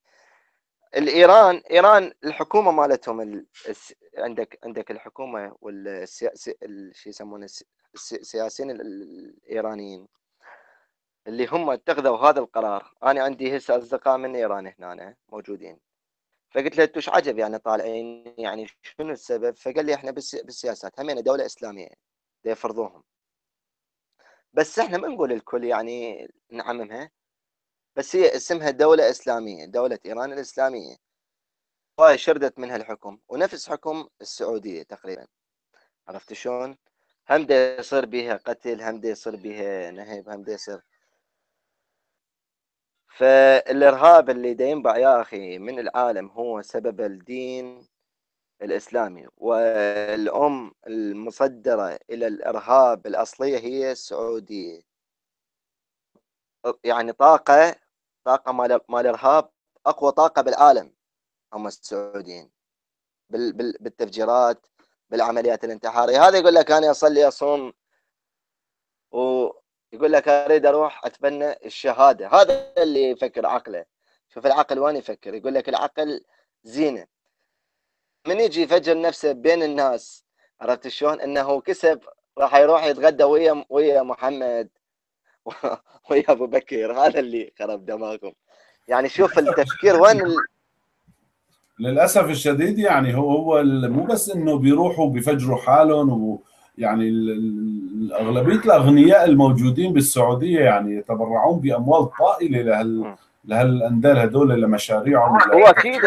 إيران الحكومة مالتهم عندك الحكومة شو يسمونه السياسيين الإيرانيين اللي هم اتخذوا هذا القرار. أنا عندي هسه أصدقاء من إيران هنا موجودين، فقلت له انتوش عجب يعني طالعين، يعني شنو السبب؟ فقال لي احنا بالسياسات همينا دولة إسلامية يفرضوهم، بس احنا ما نقول الكل يعني نعممها، بس هي اسمها دولة إسلامية، دولة إيران الإسلامية. وهاي شردت منها الحكم، ونفس حكم السعودية تقريبا، عرفت شلون؟ هم دا يصير بها قتل، هم دا يصير بها نهب، هم دا يصير. فالإرهاب اللي دا ينبع يا أخي من العالم هو سبب الدين الإسلامي، والأم المصدرة إلى الإرهاب الأصلية هي السعودية. يعني طاقة طاقة مال إرهاب، أقوى طاقة بالعالم هم السعوديين بالتفجيرات، بالعمليات الانتحارية. هذا يقول لك أنا أصلي أصوم، ويقول لك أريد أروح أتبنى الشهادة. هذا اللي يفكر عقله. شوف العقل وين يفكر. يقول لك العقل زينة. من يجي يفجر نفسه بين الناس، عرفت شلون؟ انه كسب، راح يروح يتغدى ويا محمد ويا ابو بكر. هذا اللي خرب دماغهم. يعني شوف التفكير وين للاسف الشديد يعني هو مو بس انه بيروحوا بيفجروا حالهم، ويعني اغلبيه الاغنياء الموجودين بالسعوديه يعني يتبرعون باموال طائله لهالاندال هذول لمشاريعهم. هو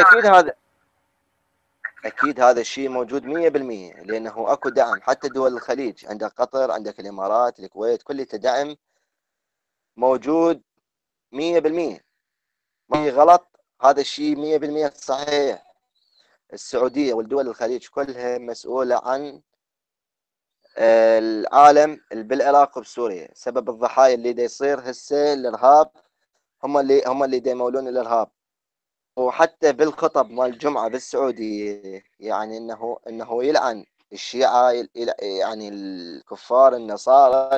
اكيد هذا الشيء موجود 100%، لانه اكو دعم. حتى دول الخليج، عندك قطر، عندك الامارات، الكويت، كل دعم موجود 100%. ما غلط هذا الشيء، 100% صحيح. السعوديه والدول الخليج كلها مسؤوله عن العالم بالعراق وبسوريا. سبب الضحايا اللي دا يصير هسه الارهاب، هم اللي دا يمولون الارهاب. وحتى بالخطب مال الجمعه بالسعوديه يعني انه يلعن الشيعه، يعني الكفار النصارى،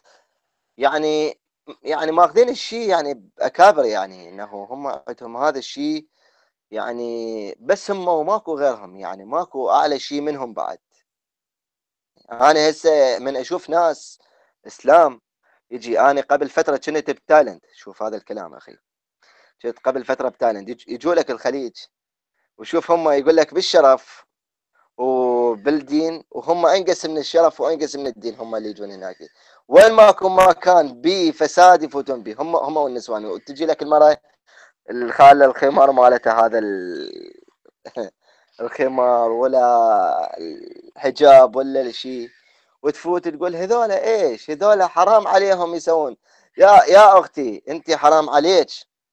يعني ماخذين الشيء يعني باكابر، يعني انه هم عندهم هذا الشيء يعني بس هم وماكو غيرهم، يعني ماكو اعلى شيء منهم بعد. انا هسه من اشوف ناس اسلام يجي، انا قبل فتره كنت بتايلاند. شوف هذا الكلام اخي، كنت قبل فتره بتايلاند. يجوا لك الخليج وشوف هم يقول لك بالشرف وبالدين، وهم انقص من الشرف وانقص من الدين. هم اللي يجون هناك وين ماكو مكان بفساد يفوتون به، هم والنسوان. وتجي لك المراه الخاله الخمار مالتها، هذا الخمار ولا الحجاب ولا الشيء، وتفوت تقول هذولا ايش؟ هذولا حرام عليهم يسوون. يا اختي انت حرام عليك،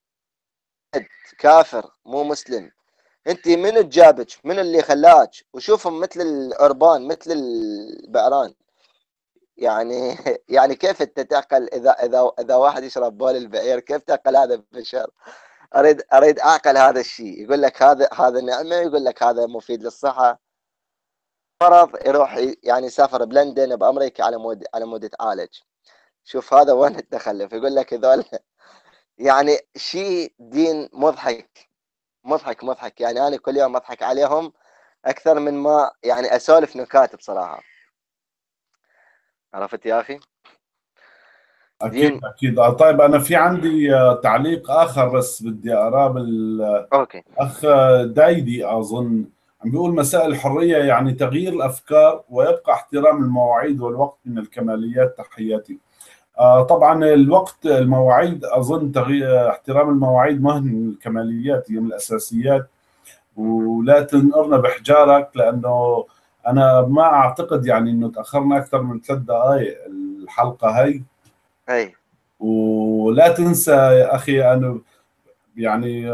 كافر مو مسلم. انت من جابك؟ من اللي خلاك؟ وشوفهم مثل العربان، مثل البعران. يعني يعني كيف انت تعقل اذا واحد يشرب بول البعير؟ كيف تعقل هذا بشر؟ اريد اعقل هذا الشيء. يقول لك هذا نعمه، يقول لك هذا مفيد للصحه. مرض يروح يعني يسافر بلندن بامريكا على مود يتعالج. شوف هذا وين التخلف. يقول لك هذول يعني شيء دين مضحك مضحك مضحك. يعني انا كل يوم اضحك عليهم اكثر من ما يعني اسولف نكات بصراحه. عرفت يا اخي؟ اكيد اكيد. طيب انا في عندي تعليق اخر بس بدي اقراه اوكي. اخ دايدي اظن، عم بيقول مساء الحريه، يعني تغيير الافكار ويبقى احترام المواعيد والوقت من الكماليات، تحياتي. طبعا الوقت، المواعيد، اظن تغيير احترام المواعيد ما من الكماليات، هي من الاساسيات. ولا تنقرنا بحجارك، لانه انا ما اعتقد يعني انه تاخرنا اكثر من 3 دقائق الحلقه هي. اي ولا تنسى يا اخي انا يعني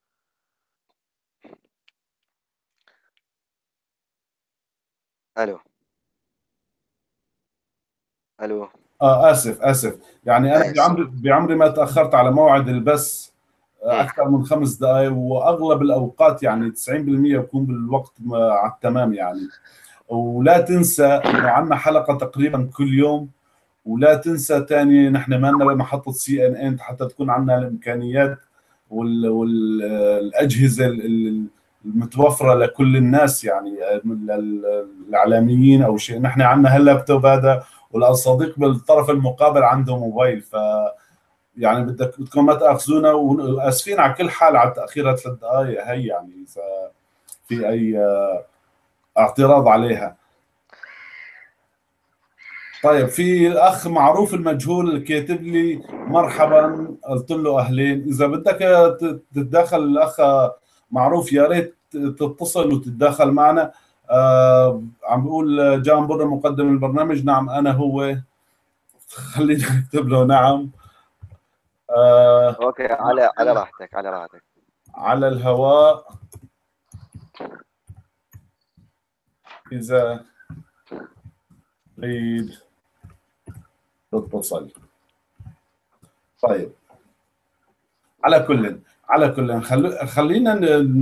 الو الو. اسف يعني انا اي الصوت. بعمري ما تاخرت على موعد البث اكثر من 5 دقائق، واغلب الاوقات يعني 90% بكون بالوقت على التمام يعني. ولا تنسى انه عندنا حلقه تقريبا كل يوم. ولا تنسى تاني نحن ما لنا محطه CNN حتى تكون عندنا الامكانيات والاجهزه المتوفره لكل الناس، يعني الاعلاميين او شيء. نحن عندنا هاللابتوب هذا، والصديق بالطرف المقابل عنده موبايل. يعني بدكم ما تاخذونا، واسفين على كل حال على تاخيرها 3 دقائق هي، يعني اذا في اي اعتراض عليها. طيب في الاخ معروف المجهول اللي كاتب لي مرحبا، قلت له اهلين. اذا بدك تتداخل الاخ معروف يا ريت تتصل وتتداخل معنا. عم بقول جان برا مقدم البرنامج، نعم انا هو. خلينا نكتب له نعم. اوكي، على راحتك على راحتك. على الهواء اذا تريد تتصل. طيب على كل خلينا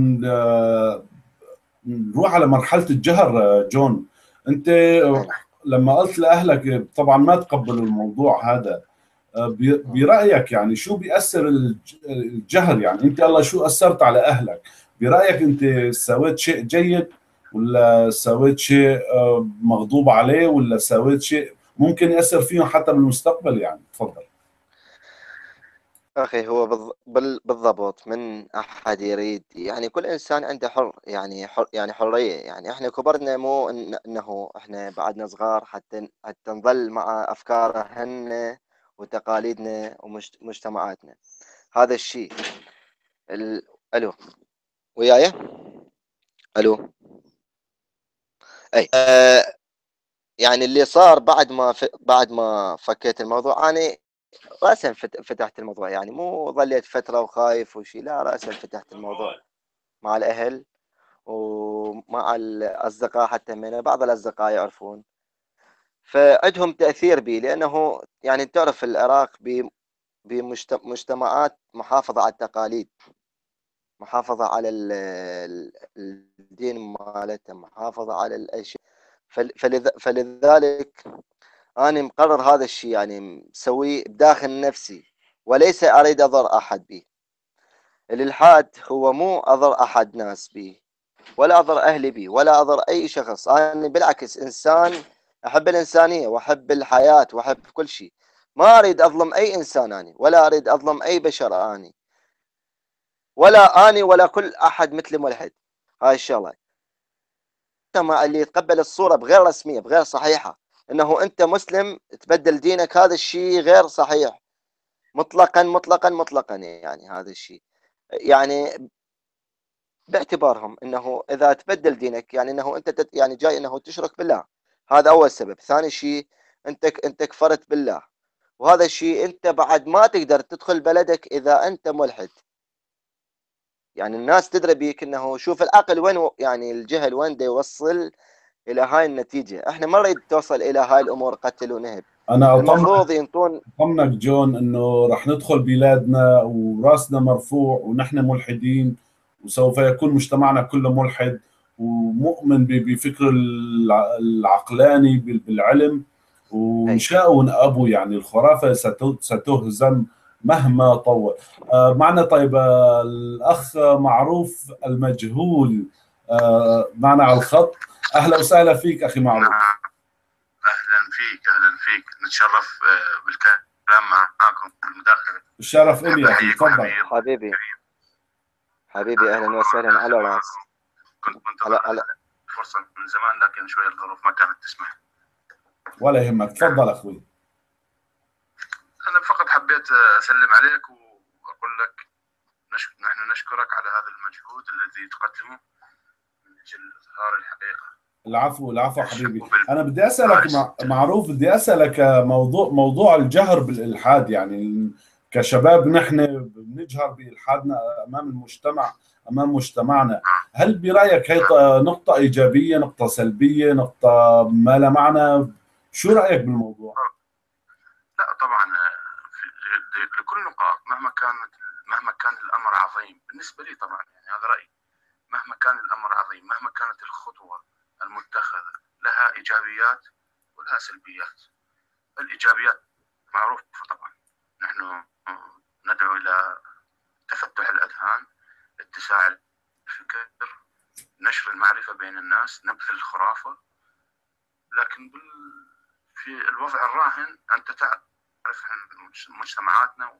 نروح على مرحلة الجهر. جون، انت لما قلت لاهلك طبعا ما تقبلوا الموضوع هذا، برأيك يعني شو بيأثر الجهل؟ يعني انت الله شو أثرت على اهلك؟ برأيك انت سويت شيء جيد ولا سويت شيء مغضوب عليه، ولا سويت شيء ممكن يأثر فيهم حتى بالمستقبل؟ يعني تفضل. أخي، هو بالضبط، من أحد يريد، يعني كل إنسان عنده يعني حرية. يعني إحنا كبرنا، مو إنه إحنا بعدنا صغار حتى نظل مع أفكارهن وتقاليدنا ومجتمعاتنا. هذا الشيء. ألو، وياي؟ ألو. أي يعني اللي صار بعد ما فكيت الموضوع، أنا رأسا فتحت الموضوع، يعني مو ظليت فترة وخايف وشي، لا، رأسا فتحت الموضوع مع الأهل ومع الأصدقاء، حتى من بعض الأصدقاء يعرفون، فعندهم تأثير بي، لأنه يعني تعرف العراق بمجتمعات محافظة على التقاليد، محافظة على الدين مالتها، محافظة على الأشياء. فلذلك أنا مقرر هذا الشيء، يعني مسويه بداخل نفسي، وليس أريد أضر أحد به. الإلحاد هو مو أضر أحد ناس به، ولا أضر أهلي به، ولا أضر أي شخص. أنا بالعكس إنسان أحب الإنسانية وأحب الحياة وأحب كل شيء. ما أريد أظلم أي إنسان أني، ولا أريد أظلم أي بشر أني، ولا أني ولا كل أحد مثل ملحد. هاي الشغلة. المجتمع اللي يتقبل الصورة بغير رسمية، بغير صحيحة، انه انت مسلم تبدل دينك، هذا الشيء غير صحيح مطلقا مطلقا مطلقا. يعني هذا الشيء، يعني باعتبارهم انه اذا تبدل دينك، يعني انه انت يعني جاي انه تشرك بالله. هذا اول سبب. ثاني شيء، انت كفرت بالله، وهذا الشيء انت بعد ما تقدر تدخل بلدك اذا انت ملحد. يعني الناس تدري بيك، انه شوف العقل وين، يعني الجهل وين دا يوصل الى هاي النتيجه. احنا ما نريد توصل الى هاي الامور، قتل ونهب. انا المفروض ينطون. اطمنك جون انه رح ندخل بلادنا وراسنا مرفوع ونحن ملحدين، وسوف يكون مجتمعنا كله ملحد ومؤمن بفكر العقلاني بالعلم، ونشاء ونأبوا يعني الخرافة ستهزم مهما طول. معنا طيب الأخ معروف المجهول معنا على الخط. أهلا وسهلا فيك أخي معروف. اهلا فيك، نتشرف بالكلام معاكم بالمداخله. الشرف إلي أخي، تفضل. حبيبي اهلا وسهلا، على راس. كنت منتظر فرصه من زمان، لكن شويه الظروف ما كانت تسمح. ولا يهمك، تفضل اخوي. انا فقط حبيت اسلم عليك واقول لك نحن نشكرك على هذا المجهود الذي تقدمه من اجل اظهار الحقيقه. العفو حبيبي. انا بدي اسالك معروف، بدي اسالك موضوع الجهر بالالحاد. يعني كشباب نحن بنجهر بالحادنا امام المجتمع، امام مجتمعنا. هل برايك هي نقطه ايجابيه، نقطه سلبيه، نقطه ما لها معنى؟ شو رايك بالموضوع؟ لا طبعا، لكل نقاط مهما كان الامر عظيم بالنسبه لي، طبعا يعني هذا رايي. مهما كان الامر عظيم، مهما كانت الخطوه المتخذه لها ايجابيات ولها سلبيات. الايجابيات معروفه طبعا، نحن ندعو الى تفتح الاذهان، اتساع الفكر، نشر المعرفه بين الناس، نبذ الخرافه. لكن في الوضع الراهن انت تعرف مجتمعاتنا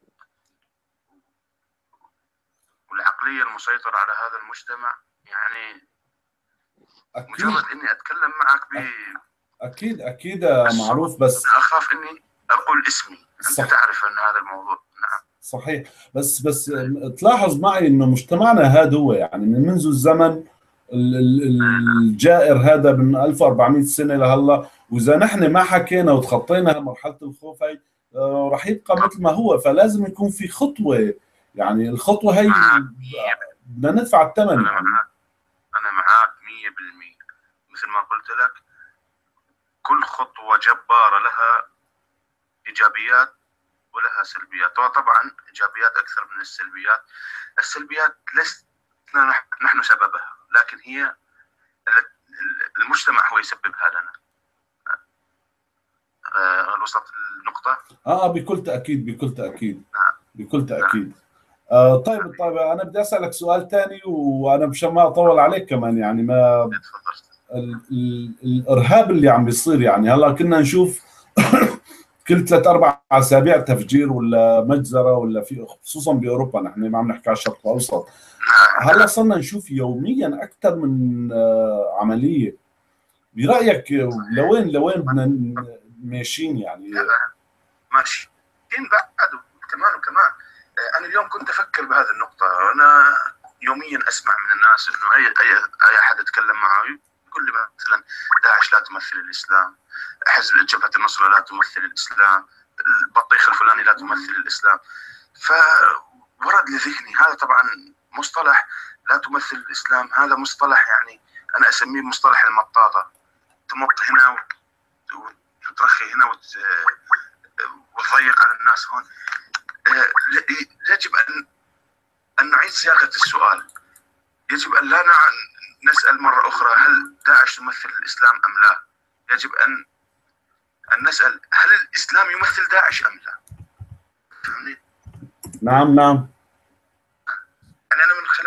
والعقليه المسيطره على هذا المجتمع، يعني أكيد. مجرد اني اتكلم معك اكيد معروف، بس اخاف اني اقول اسمي. انت تعرف ان هذا الموضوع. نعم صحيح، بس تلاحظ معي انه مجتمعنا هذا هو يعني منذ الزمن الجائر هذا من 1400 سنه لهلا، واذا نحن ما حكينا وتخطينا مرحله الخوف هي راح يبقى مثل ما هو. فلازم يكون في خطوه، يعني الخطوه هي بدنا ندفع الثمن. انا معك 100%. مثل ما قلت لك، كل خطوه جباره لها ايجابيات ولها سلبيات، وطبعا إيجابيات أكثر من السلبيات. السلبيات لسنا نحن سببها، لكن هي المجتمع هو يسببها لنا. وصلت النقطة؟ بكل تأكيد، بكل تأكيد، نعم. بكل تأكيد. طيب أنا بدي أسألك سؤال ثاني، وأنا مشان ما أطول عليك كمان، يعني ما الإرهاب اللي عم بيصير، يعني هلا كنا نشوف كل 3-4 أسابيع تفجير ولا مجزرة ولا خصوصا بأوروبا، نحن ما عم نحكي على الشرق الأوسط. هلا صرنا نشوف يوميا أكثر من عملية. برأيك لوين بدنا ماشيين يعني؟ ماشيين بعد وكمان. أنا اليوم كنت أفكر بهذه النقطة. أنا يوميا أسمع من الناس إنه أي أحد أتكلم معه يقول لي مثلا داعش لا تمثل الإسلام، حزب جبهة النصرة لا تمثل الإسلام، البطيخ الفلاني لا تمثل الإسلام. فورد لذهني هذا طبعا مصطلح لا تمثل الإسلام، هذا مصطلح يعني أنا أسميه مصطلح المطاطة، تمط هنا وترخي هنا وتضيق على الناس هون. يجب أن نعيد صياغة السؤال. يجب أن لا نسأل مرة أخرى هل داعش تمثل الإسلام أم لا. يجب أن نسأل هل الإسلام يمثل داعش أم لا. فهمني؟ نعم. يعني أنا من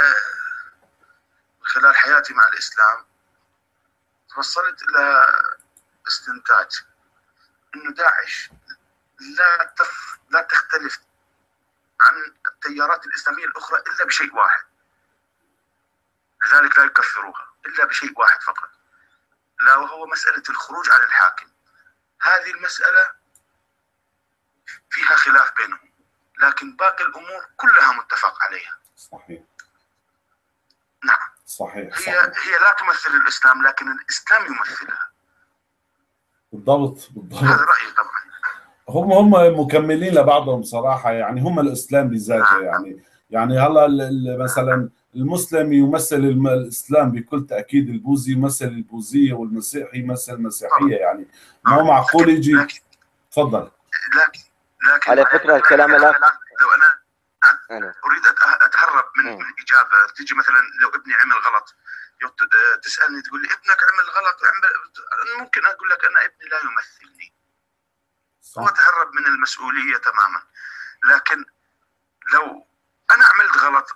خلال حياتي مع الإسلام توصلت إلى استنتاج إنه داعش لا تختلف عن التيارات الإسلامية الأخرى إلا بشيء واحد، لذلك لا يكفروها إلا بشيء واحد فقط، لا وهو مسألة الخروج على الحاكم. هذه المسألة فيها خلاف بينهم، لكن باقي الأمور كلها متفق عليها. صحيح. نعم. صحيح. هي لا تمثل الإسلام، لكن الإسلام يمثلها. بالضبط. هذا رأيي طبعا. هم مكملين لبعضهم صراحة، يعني هم الإسلام بذاته. يعني هلا مثلا المسلم يمثل الإسلام بكل تأكيد، البوذي يمثل البوذية، والمسيحي يمثل المسيحية. يعني ما هو معقول يجي. تفضل. لكن على فكرة الكلام لو أنا أريد أتهرب من إجابة، تيجي مثلا لو ابني عمل غلط تسألني تقول لي ابنك عمل غلط، ممكن أقول لك أنا ابني لا يمثلني. هو تهرب من المسؤولية تماما. لكن لو أنا عملت غلط،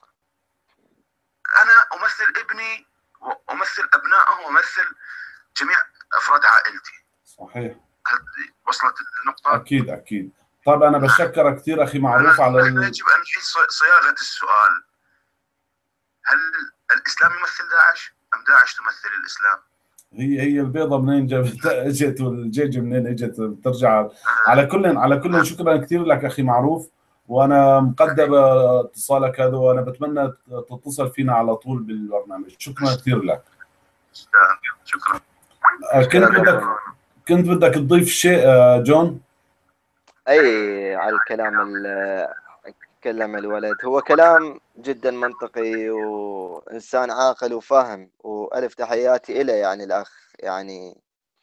أنا أمثل ابني وأمثل أبنائه وأمثل جميع أفراد عائلتي. صحيح. هل وصلت النقطة؟ أكيد. طيب أنا بشكرك كثير أخي معروف على يجب أن نعيد صياغة السؤال. هل الإسلام يمثل داعش أم داعش تمثل الإسلام؟ هي البيضة منين اجت والجيجة منين اجت، بترجع. على كل شكرا كثير لك أخي معروف، وأنا مقدر اتصالك هذا، وأنا بتمنى تتصل فينا على طول بالبرنامج. شكرا كثير لك. شكرا. كنت بدك تضيف شيء جون؟ أي على الكلام كلم الولد، هو كلام جدا منطقي، وإنسان عاقل وفاهم، وألف تحياتي إليه يعني الأخ. يعني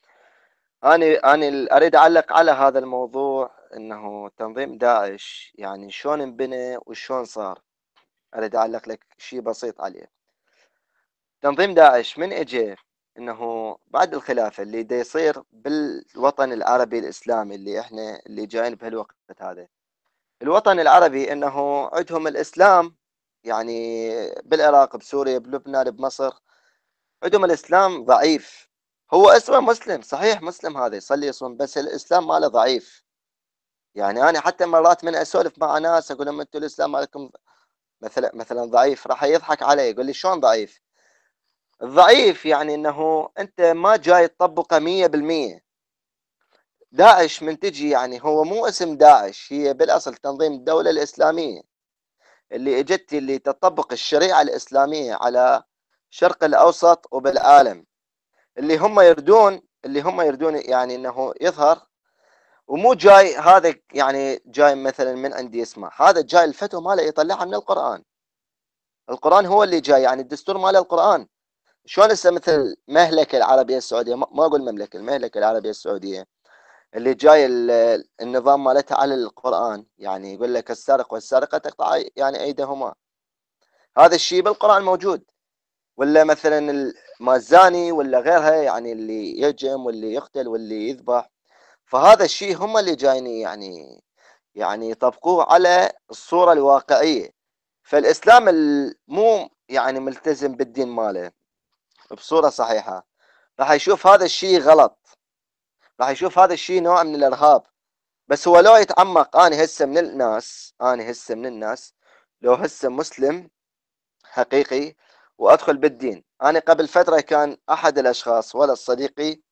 أنا أريد أعلق على هذا الموضوع، إنه تنظيم داعش يعني شلون انبنى وشلون صار. أريد أعلق لك شيء بسيط عليه. تنظيم داعش من إجى إنه بعد الخلافة اللي دا يصير بالوطن العربي الإسلامي اللي جايين بهالوقت هذا، الوطن العربي إنه عندهم الإسلام، يعني بالعراق، بسوريا، بلبنان، بمصر، عندهم الإسلام ضعيف. هو اسمه مسلم، صحيح مسلم، هذا يصلي يصوم، بس الإسلام ماله ضعيف. يعني أنا حتى مرات من أسولف مع ناس أقول لهم أنتم الإسلام مالكم مثلا ضعيف، راح يضحك علي يقول لي شلون ضعيف؟ الضعيف يعني إنه أنت ما جاي تطبقه 100%. داعش من تجي، يعني هو مو اسم داعش، هي بالأصل تنظيم الدولة الإسلامية اللي اجت اللي تطبق الشريعة الإسلامية على الشرق الأوسط وبالعالم، اللي هم يردون يعني إنه يظهر. ومو جاي هذا يعني جاي مثلا من عندي يسمع، هذا جاي الفتوى ماله يطلعها من القرآن. القرآن هو اللي جاي، يعني الدستور ماله القرآن. شلون هسه مثل المملكة العربية السعودية، ما أقول مملكة، المملكة العربية السعودية اللي جاي النظام مالتها على القرآن، يعني يقول لك السارق والسارقة تقطع يعني أيديهما. هذا الشيء بالقرآن موجود. ولا مثلا ما الزاني ولا غيرها، يعني اللي يجم واللي يقتل واللي يذبح. فهذا الشيء هم اللي جايين يعني يطبقوه على الصورة الواقعية. فالإسلام مو يعني ملتزم بالدين ماله بصورة صحيحة، راح يشوف هذا الشيء غلط، راح يشوف هذا الشيء نوع من الإرهاب. بس هو لو يتعمق، أنا هسه من الناس لو هسه مسلم حقيقي وأدخل بالدين. أنا قبل فترة كان أحد الأشخاص ولد صديقي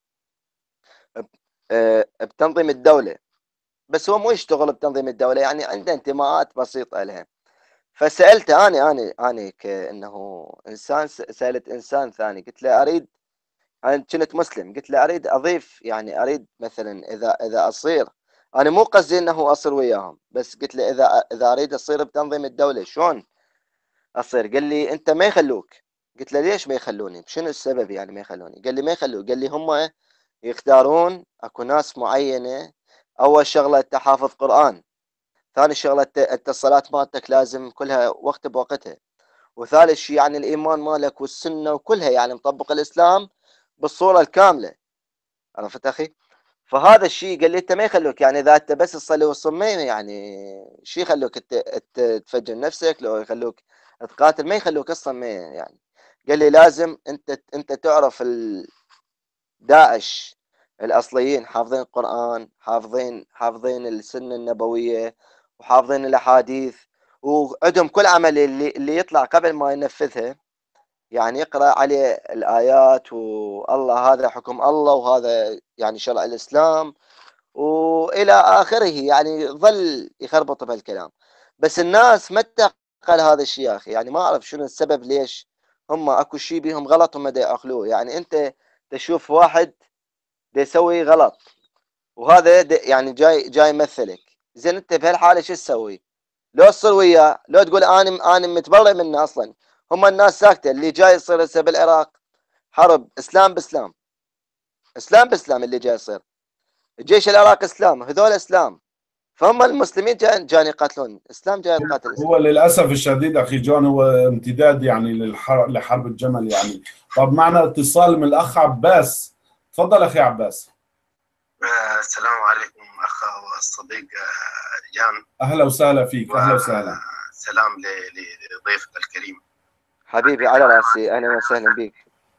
بتنظيم الدولة، بس هو مو يشتغل بتنظيم الدولة، يعني عنده انتماءات بسيطة لها. فسألته أنا كأنه إنسان، سألت إنسان ثاني قلت له أريد، أنا كنت مسلم، قلت له أريد أضيف، يعني أريد مثلا إذا أصير، أنا مو قصدي إنه أصير وياهم، بس قلت له إذا أريد أصير بتنظيم الدولة شلون أصير؟ قال لي أنت ما يخلوك. قلت له ليش ما يخلوني؟ شنو السبب يعني ما يخلوني؟ قال لي ما يخلوك، قال لي هم يختارون اكو ناس معينة. اول شغلة انت حافظ قرآن، ثاني شغلة انت الصلاة مالتك لازم كلها وقت بوقتها، وثالث شيء يعني الايمان مالك والسنة وكلها يعني مطبق الاسلام بالصورة الكاملة. عرفت اخي؟ فهذا الشيء قال لي انت ما يخلوك، يعني اذا انت بس تصلي وتصوم يعني شيء يخلوك تفجر نفسك، لو يخلوك تقاتل ما يخلوك اصلا، ما يعني. قال لي لازم انت تعرف داعش الاصليين حافظين القرآن، حافظين السنة النبوية، وحافظين الاحاديث، وعندهم كل عمل اللي يطلع قبل ما ينفذها، يعني يقرأ عليه الآيات، والله هذا حكم الله وهذا يعني شرع الإسلام وإلى آخره، يعني ظل يخربط بهالكلام. بس الناس ما تعقل هذا الشيء يا أخي، يعني ما أعرف شنو السبب ليش هم أكو شيء بيهم غلط هم دا يعقلوه. يعني أنت تشوف واحد دا يسوي غلط، وهذا يعني جاي يمثلك، زين أنت بهالحالة شو تسوي؟ لو تصير وياه، لو تقول أنا متبرئ منه أصلا. هم الناس ساكتة، اللي جاي يصير هسه بالعراق حرب إسلام بإسلام، إسلام بإسلام اللي جاي يصير، الجيش العراقي إسلام، هذول إسلام. فهم المسلمين جايين يقاتلون اسلام، جاي يقاتل هو اسلام. للاسف الشديد اخي جون هو امتداد يعني لحرب الجمل يعني. طب معنا اتصال من الاخ عباس، تفضل اخي عباس. السلام عليكم اخ والصديق جان. اهلا وسهلا فيك، اهلا وسهلا. سلام لضيفك الكريم حبيبي على راسي، اهلا وسهلا بك.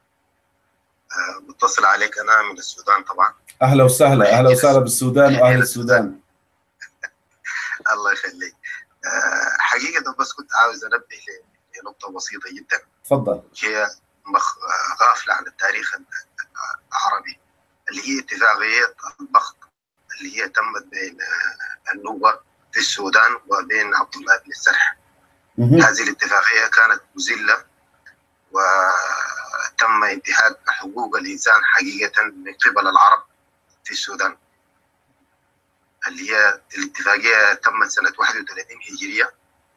متصل عليك انا من السودان طبعا. اهلا وسهلا، اهلا وسهلا بالسودان واهل السودان. الله يخليك. حقيقه بس كنت عاوز انبه لنقطه بسيطه جدا. تفضل. هي غافله عن التاريخ العربي، اللي هي اتفاقيه البخت اللي هي تمت بين النوبه في السودان وبين عبد الله بن السرح. هذه الاتفاقيه كانت مذله، وتم انتهاك حقوق الانسان حقيقه من قبل العرب في السودان. اللي هي الاتفاقيه تمت سنه 31 هجريه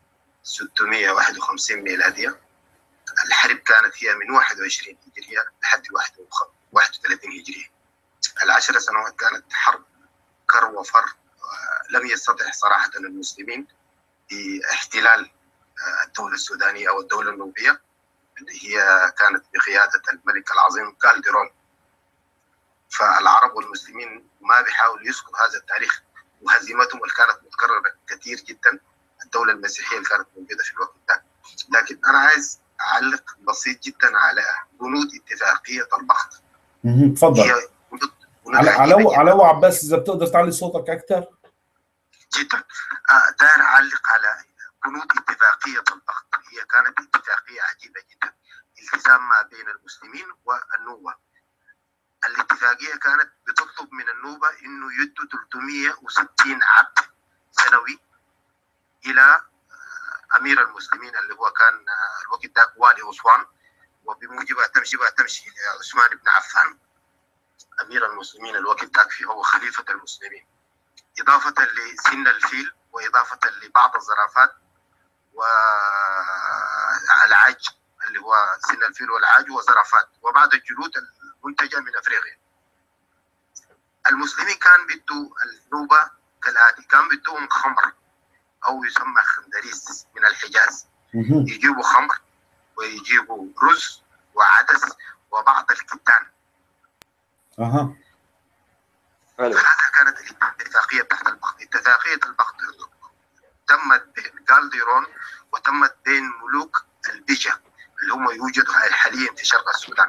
651 ميلاديه. الحرب كانت هي من 21 هجريه لحد 31 هجريه. ال10 سنوات كانت حرب كر وفر. لم يستطع صراحه المسلمين باحتلال الدوله السودانيه او الدوله النوبيه اللي هي كانت بقياده الملك العظيم كالديرون. فالعرب والمسلمين ما بيحاولوا يذكروا هذا التاريخ وهزيمتهم اللي كانت متكرره كثير جدا، الدوله المسيحيه اللي كانت موجوده في الوقت ده. لكن انا عايز اعلق بسيط جدا على بنود اتفاقيه البخت. تفضل. علو عباس، اذا بتقدر تعلي صوتك اكثر. جدا. داير اعلق على بنود اتفاقيه البخت. هي كانت اتفاقيه عجيبه جدا، التزام ما بين المسلمين والنوبه. الاتفاقيه كانت بتطلب من النوبه انه يدوا 360 عبد سنوي الى امير المسلمين اللي هو كان الوقت ذاك والي اسوان، وبموجبها تمشي عثمان بن عفان امير المسلمين الوقت ذاك هو خليفه المسلمين، اضافه لسن الفيل، واضافه لبعض الزرافات والعاج اللي هو سن الفيل والعاج وزرافات، وبعض الجلود المنتجه من افريقيا. المسلمين كان بدوا النوبة كالآتي، كان بدوهم خمر أو يسمى خندريس من الحجاز، يجيبوا خمر ويجيبوا رز وعدس وبعض الكتان. فهذا كانت الاتفاقية تحت البخت. اتفاقية البخت تمت بين قالديرون وتمت بين ملوك البيجا اللي هم يوجدوا حاليا في شرق السودان.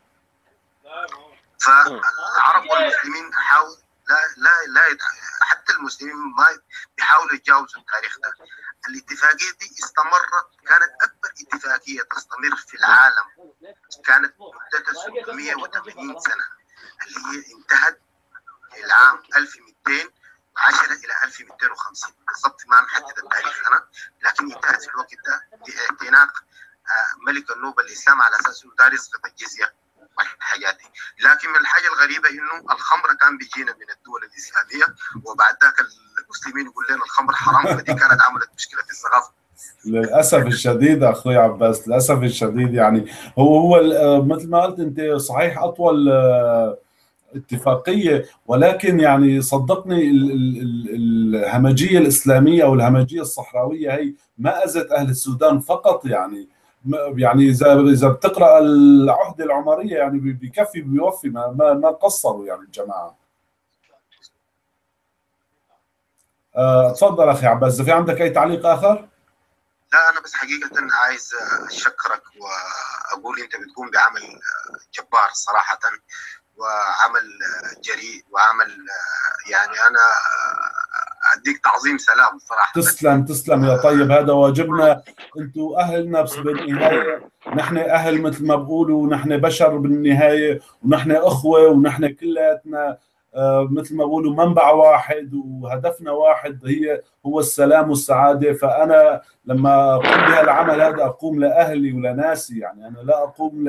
فالعرب والمسلمين حاولوا لا حتى المسلمين ما بيحاولوا يتجاوزوا التاريخ ده. الاتفاقية دي استمرت، كانت أكبر اتفاقية تستمر في العالم، كانت مدتها 680 سنة، اللي هي انتهت في العام 1210 إلى 1250 بالضبط، ما محدد التاريخ أنا، لكن انتهت في الوقت ده باعتناق ملك النوبة الإسلام على أساس إنه دار يسقط الجزية والحاجات دي. لكن من الحاجة الغريبة إنه الخمر كان بيجينا من الدول الإسلامية، وبعد ذاك المسلمين يقول لنا الخمر حرام، فدي كانت عملت مشكلة في الثقافة. للاسف الشديد اخوي عباس، للاسف الشديد يعني هو مثل ما قلت انت صحيح اطول اتفاقيه، ولكن يعني صدقني الهمجيه الاسلاميه او الهمجيه الصحراويه هي ما اذت اهل السودان فقط، يعني اذا بتقرا العهده العمريه يعني بكفي بيوفي، ما قصروا يعني الجماعه. تفضل اخي عباس، اذا في عندك اي تعليق اخر؟ لا، أنا بس حقيقة عايز أشكرك وأقول أنت بتقوم بعمل جبار صراحة، وعمل جريء، وعمل يعني أنا أديك تعظيم سلام صراحة. تسلم يا طيب، هذا واجبنا، أنتم أهلنا بالنهاية، نحن أهل مثل ما بقولوا، نحن بشر بالنهاية، ونحن أخوة، ونحن كلياتنا مثل ما بقولوا منبع واحد وهدفنا واحد، هو السلام والسعادة. فأنا لما أقوم بهالعمل هذا أقوم لأهلي ولناسي، يعني أنا لا أقوم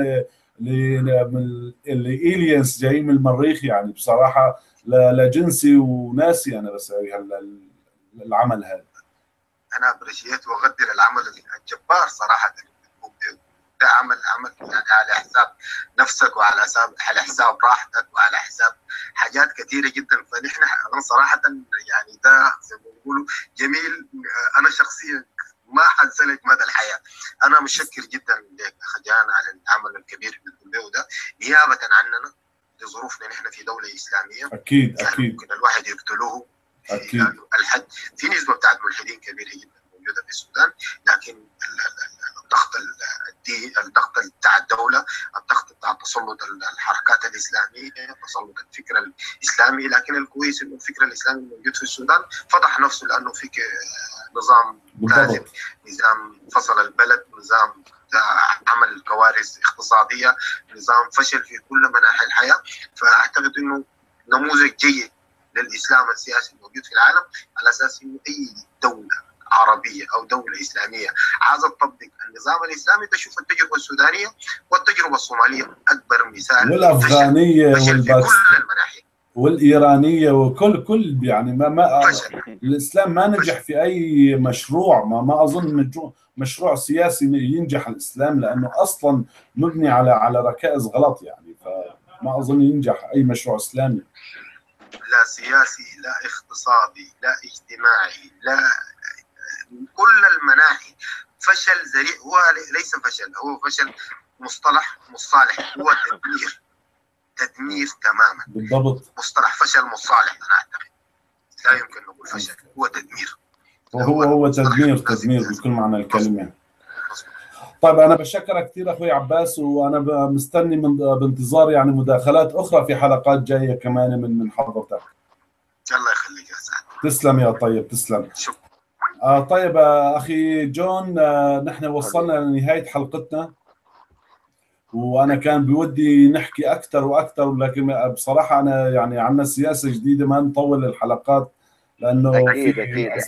لإيليانس جايين من المريخ، يعني بصراحة لجنسي وناسي أنا بسوي العمل هذا. أنا أبريشيت وأقدر العمل الجبار صراحة، ده عمل يعني على حساب نفسك، وعلى حساب راحتك، وعلى حساب حاجات كثيرة جدا. فنحن صراحة يعني ده زي ما بيقولوا جميل. أنا شخصيا ما حنسلك مدى الحياة. أنا متشكر جدا لك أخ جان على العمل الكبير اللي بتقوله ده، نيابة عننا لظروفنا نحن في دولة إسلامية. أكيد يعني أكيد ممكن الواحد يقتلوه أكيد. الحد، في نسبة بتاعت ملحدين كبيرة جدا موجودة في السودان، لكن الضغط بتاع الدولة، الضغط بتاع تسلط الحركات الإسلامية، تسلط الفكر الإسلامي. لكن الكويس إنه الفكر الإسلامي الموجود في السودان فضح نفسه، لأنه في نظام كاذب، نظام فصل البلد، نظام عمل كوارث اقتصادية، نظام فشل في كل مناحي الحياة. فأعتقد إنه نموذج جيد للإسلام السياسي الموجود في العالم، على أساس إنه أي دولة عربية أو دولة إسلامية عايزة تطبق النظام الإسلامي تشوف التجربة السودانية والتجربة الصومالية أكبر مثال، والأفغانية في كل المناحي، والإيرانية، وكل يعني ما فشل. الإسلام ما نجح في أي مشروع، ما أظن مشروع سياسي ينجح الإسلام، لأنه أصلا مبني على ركائز غلط، يعني فما أظن ينجح أي مشروع إسلامي، لا سياسي، لا اقتصادي، لا اجتماعي، لا كل المناحي. فشل ذريع، هو ليس فشل، هو فشل مصطلح مصالح، هو تدمير تماما. بالضبط، مصطلح فشل مصالح. أنا أعتقد لا يمكن نقول فشل، هو تدمير، هو تدمير بكل معنى الكلمة. طيب أنا بشكرك كثير أخوي عباس، وأنا مستني بانتظار يعني مداخلات أخرى في حلقات جاية كمان من حضرتك. الله يخليك يا سعد. تسلم يا طيب، تسلم. شكرا. طيب أخي جون، نحن وصلنا لنهاية حلقتنا، وأنا كان بودي نحكي أكثر وأكثر، لكن بصراحة أنا يعني عندنا سياسة جديدة ما نطول الحلقات، لأنه أكيد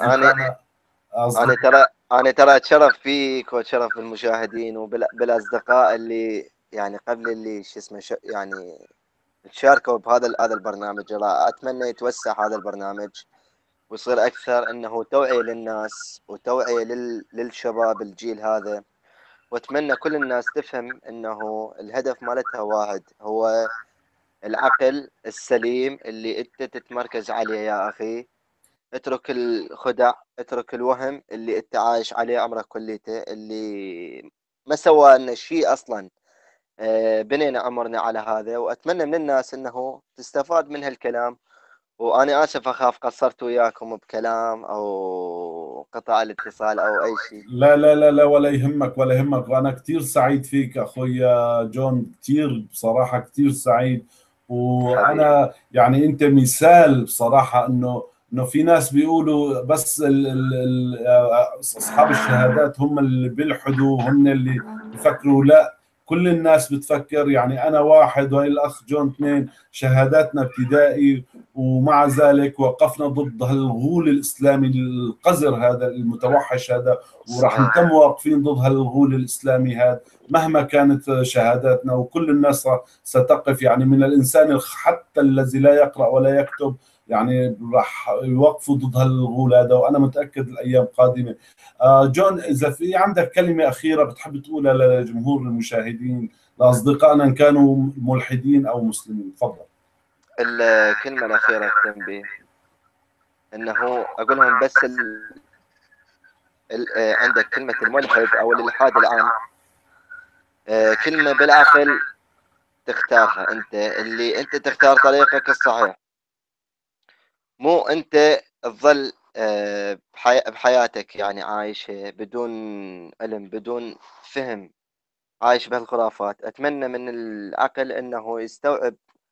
أنا ترى أتشرف فيك وأتشرف بالمشاهدين وبالأصدقاء اللي يعني قبل اللي شو اسمه يعني تشاركوا هذا البرنامج. أتمنى يتوسع هذا البرنامج ويصير أكثر، إنه توعية للناس وتوعية للشباب الجيل هذا، وأتمنى كل الناس تفهم إنه الهدف مالتها واحد، هو العقل السليم اللي انت تتمركز عليه يا اخي. اترك الخدع، اترك الوهم اللي انت عايش عليه عمرك كليته، اللي ما سوى لنا شيء اصلا. بنينا عمرنا على هذا، واتمنى من الناس انه تستفاد من هالكلام. وانا اسف اخاف قصرت وياكم بكلام او قطع الاتصال او اي شيء. لا لا لا لا، ولا يهمك ولا يهمك، وانا كثير سعيد فيك اخوي جون، كثير بصراحه كثير سعيد. حبيبي. وانا يعني انت مثال بصراحه، انه في ناس بيقولوا بس اصحاب الشهادات هم اللي بيلحدوا، هم اللي بفكروا. لا، كل الناس بتفكر. يعني انا واحد وهي الاخ جون اثنين، شهاداتنا ابتدائي، ومع ذلك وقفنا ضد هالغول الاسلامي القذر هذا المتوحش هذا، وراح صحيح. نتم واقفين ضد هالغول الاسلامي هذا مهما كانت شهاداتنا. وكل الناس ستقف، يعني من الانسان حتى الذي لا يقرا ولا يكتب، يعني راح يوقفوا ضد هالغول هذا، وانا متاكد الايام قادمه. جون، اذا في عندك كلمه اخيره بتحب تقولها لجمهور المشاهدين، لاصدقائنا ان كانوا ملحدين او مسلمين، تفضل. الكلمة الأخيرة أختم به أنه أقول لهم بس عندك كلمة الملحد أو الإلحاد العام، كلمة بالعقل تختارها أنت، اللي أنت تختار طريقك الصحيح. مو أنت تظل بحياتك يعني عايش بدون علم بدون فهم، عايش بهالخرافات. أتمنى من العقل أنه يستوعب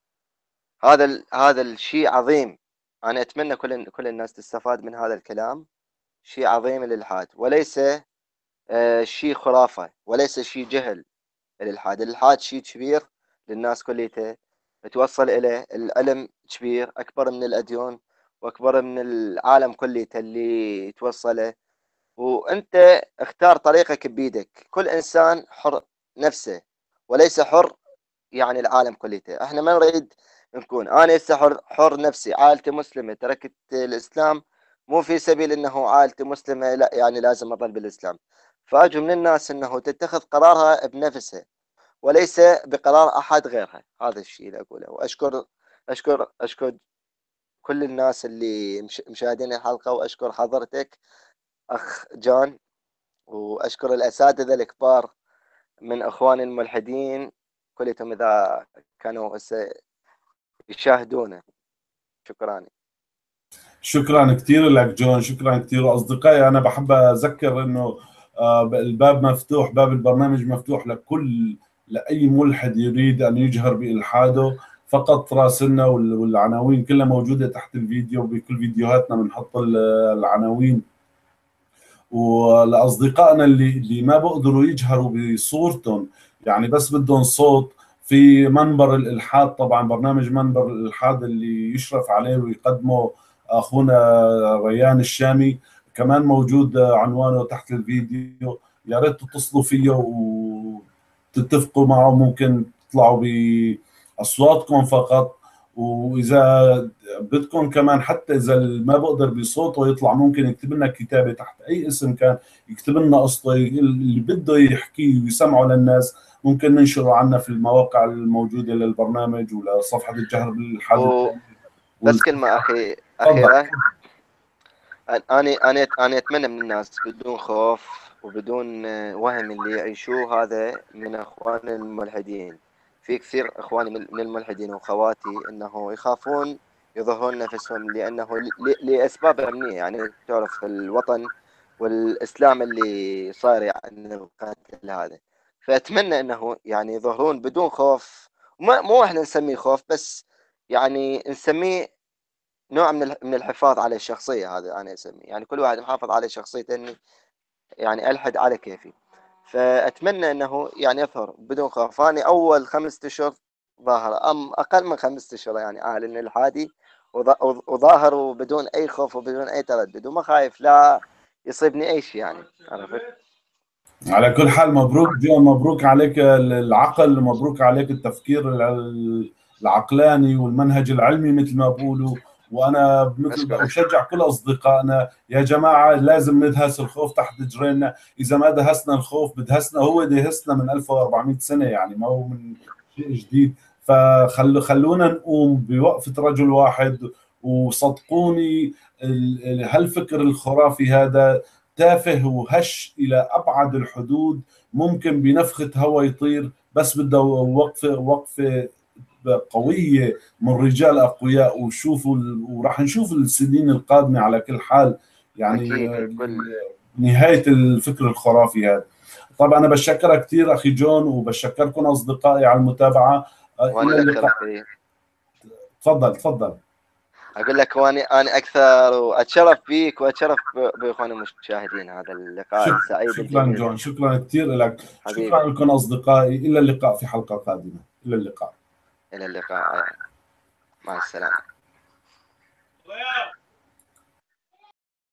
هذا الشيء عظيم. أنا أتمنى كل الناس تستفاد من هذا الكلام. شيء عظيم الإلحاد، وليس شيء خرافة، وليس شيء جهل. الإلحاد شيء كبير للناس كليته توصل إليه. العلم كبير، أكبر من الأديان وأكبر من العالم كليته اللي توصله. وأنت اختار طريقك بيدك. كل إنسان حر نفسه، وليس حر يعني العالم كليته. احنا ما نريد نكون انا هسه حر نفسي، عائلتي مسلمه تركت الاسلام، مو في سبيل انه عائلتي مسلمه لا يعني لازم اظل بالاسلام. فارجو من الناس انه تتخذ قرارها بنفسها، وليس بقرار احد غيرها. هذا الشيء اللي اقوله. واشكر كل الناس اللي مشاهدين الحلقه، واشكر حضرتك اخ جان، واشكر الاساتذه الكبار من اخواني الملحدين كلهم اذا كانوا يشاهدونه. شكرا. شكرا كثير لك جون، شكرا كثير. واصدقائي، انا بحب اذكر انه الباب مفتوح، باب البرنامج مفتوح لاي ملحد يريد ان يجهر بالحاده. فقط راسلنا، والعناوين كلها موجوده تحت الفيديو. بكل فيديوهاتنا بنحط العناوين. ولاصدقائنا اللي ما بقدروا يجهروا بصورتهم، يعني بس بدهم صوت، في منبر الالحاد طبعا، برنامج منبر الالحاد اللي يشرف عليه ويقدمه اخونا ريان الشامي، كمان موجود عنوانه تحت الفيديو. يا ريت تتصلوا فيه وتتفقوا معه، ممكن تطلعوا باصواتكم فقط. واذا بدكم كمان، حتى اذا ما بقدر بصوته يطلع، ممكن يكتب لنا كتابه تحت اي اسم كان، يكتب لنا قصته اللي بده يحكيه ويسمعه للناس، ممكن ننشره عنا في المواقع الموجوده للبرنامج ولصفحه الجهر بالحادث. بس كلمه اخيره. انا اتمنى من الناس بدون خوف وبدون وهم اللي يعيشوه هذا من اخوان الملحدين. في كثير اخواني من الملحدين واخواتي انه يخافون يظهرون نفسهم، لانه لاسباب امنيه. يعني تعرف الوطن والاسلام اللي صاير يعني القتل هذا. فاتمنى انه يعني يظهرون بدون خوف. مو احنا نسميه خوف، بس يعني نسميه نوع من الحفاظ على الشخصيه. هذا انا اسميه، يعني كل واحد محافظ على شخصيته، اني يعني الحد على كيفي. فاتمنى انه يعني يظهر بدون خوف. انا اول 5 اشهر ظاهر، اقل من 5 اشهر يعني اعلن الحادي وظاهر وبدون اي خوف وبدون اي تردد، وما خايف لا يصيبني اي شيء يعني. عرفت؟ على كل حال، مبروك جون، مبروك عليك العقل، مبروك عليك التفكير العقلاني والمنهج العلمي مثل ما بقولوا. وانا مثل بشجع كل اصدقائنا، يا جماعه لازم ندهس الخوف تحت جرينا. اذا ما دهسنا الخوف بدهسنا، هو دهسنا من 1400 سنه، يعني ما هو من شيء جديد. خلونا نقوم بوقفة رجل واحد. وصدقوني هالفكر الخرافي هذا تافه وهش إلى أبعد الحدود، ممكن بنفخة هواء يطير، بس بده وقفة قوية من رجال أقوياء. وراح نشوف السنين القادمة على كل حال يعني نهاية الفكر الخرافي هذا. طبعا أنا بشكرك كثير أخي جون، وبشكركم أصدقائي على المتابعة. إلى اللقاء. تفضل. أقول لك أنا أكثر وأتشرف بيك وأتشرف بإخواني المشاهدين هذا اللقاء السعيد. شكرا جون، شكرا كثير لك. شكرا لكم أصدقائي. إلى اللقاء في حلقة قادمة. إلى اللقاء. مع السلامة.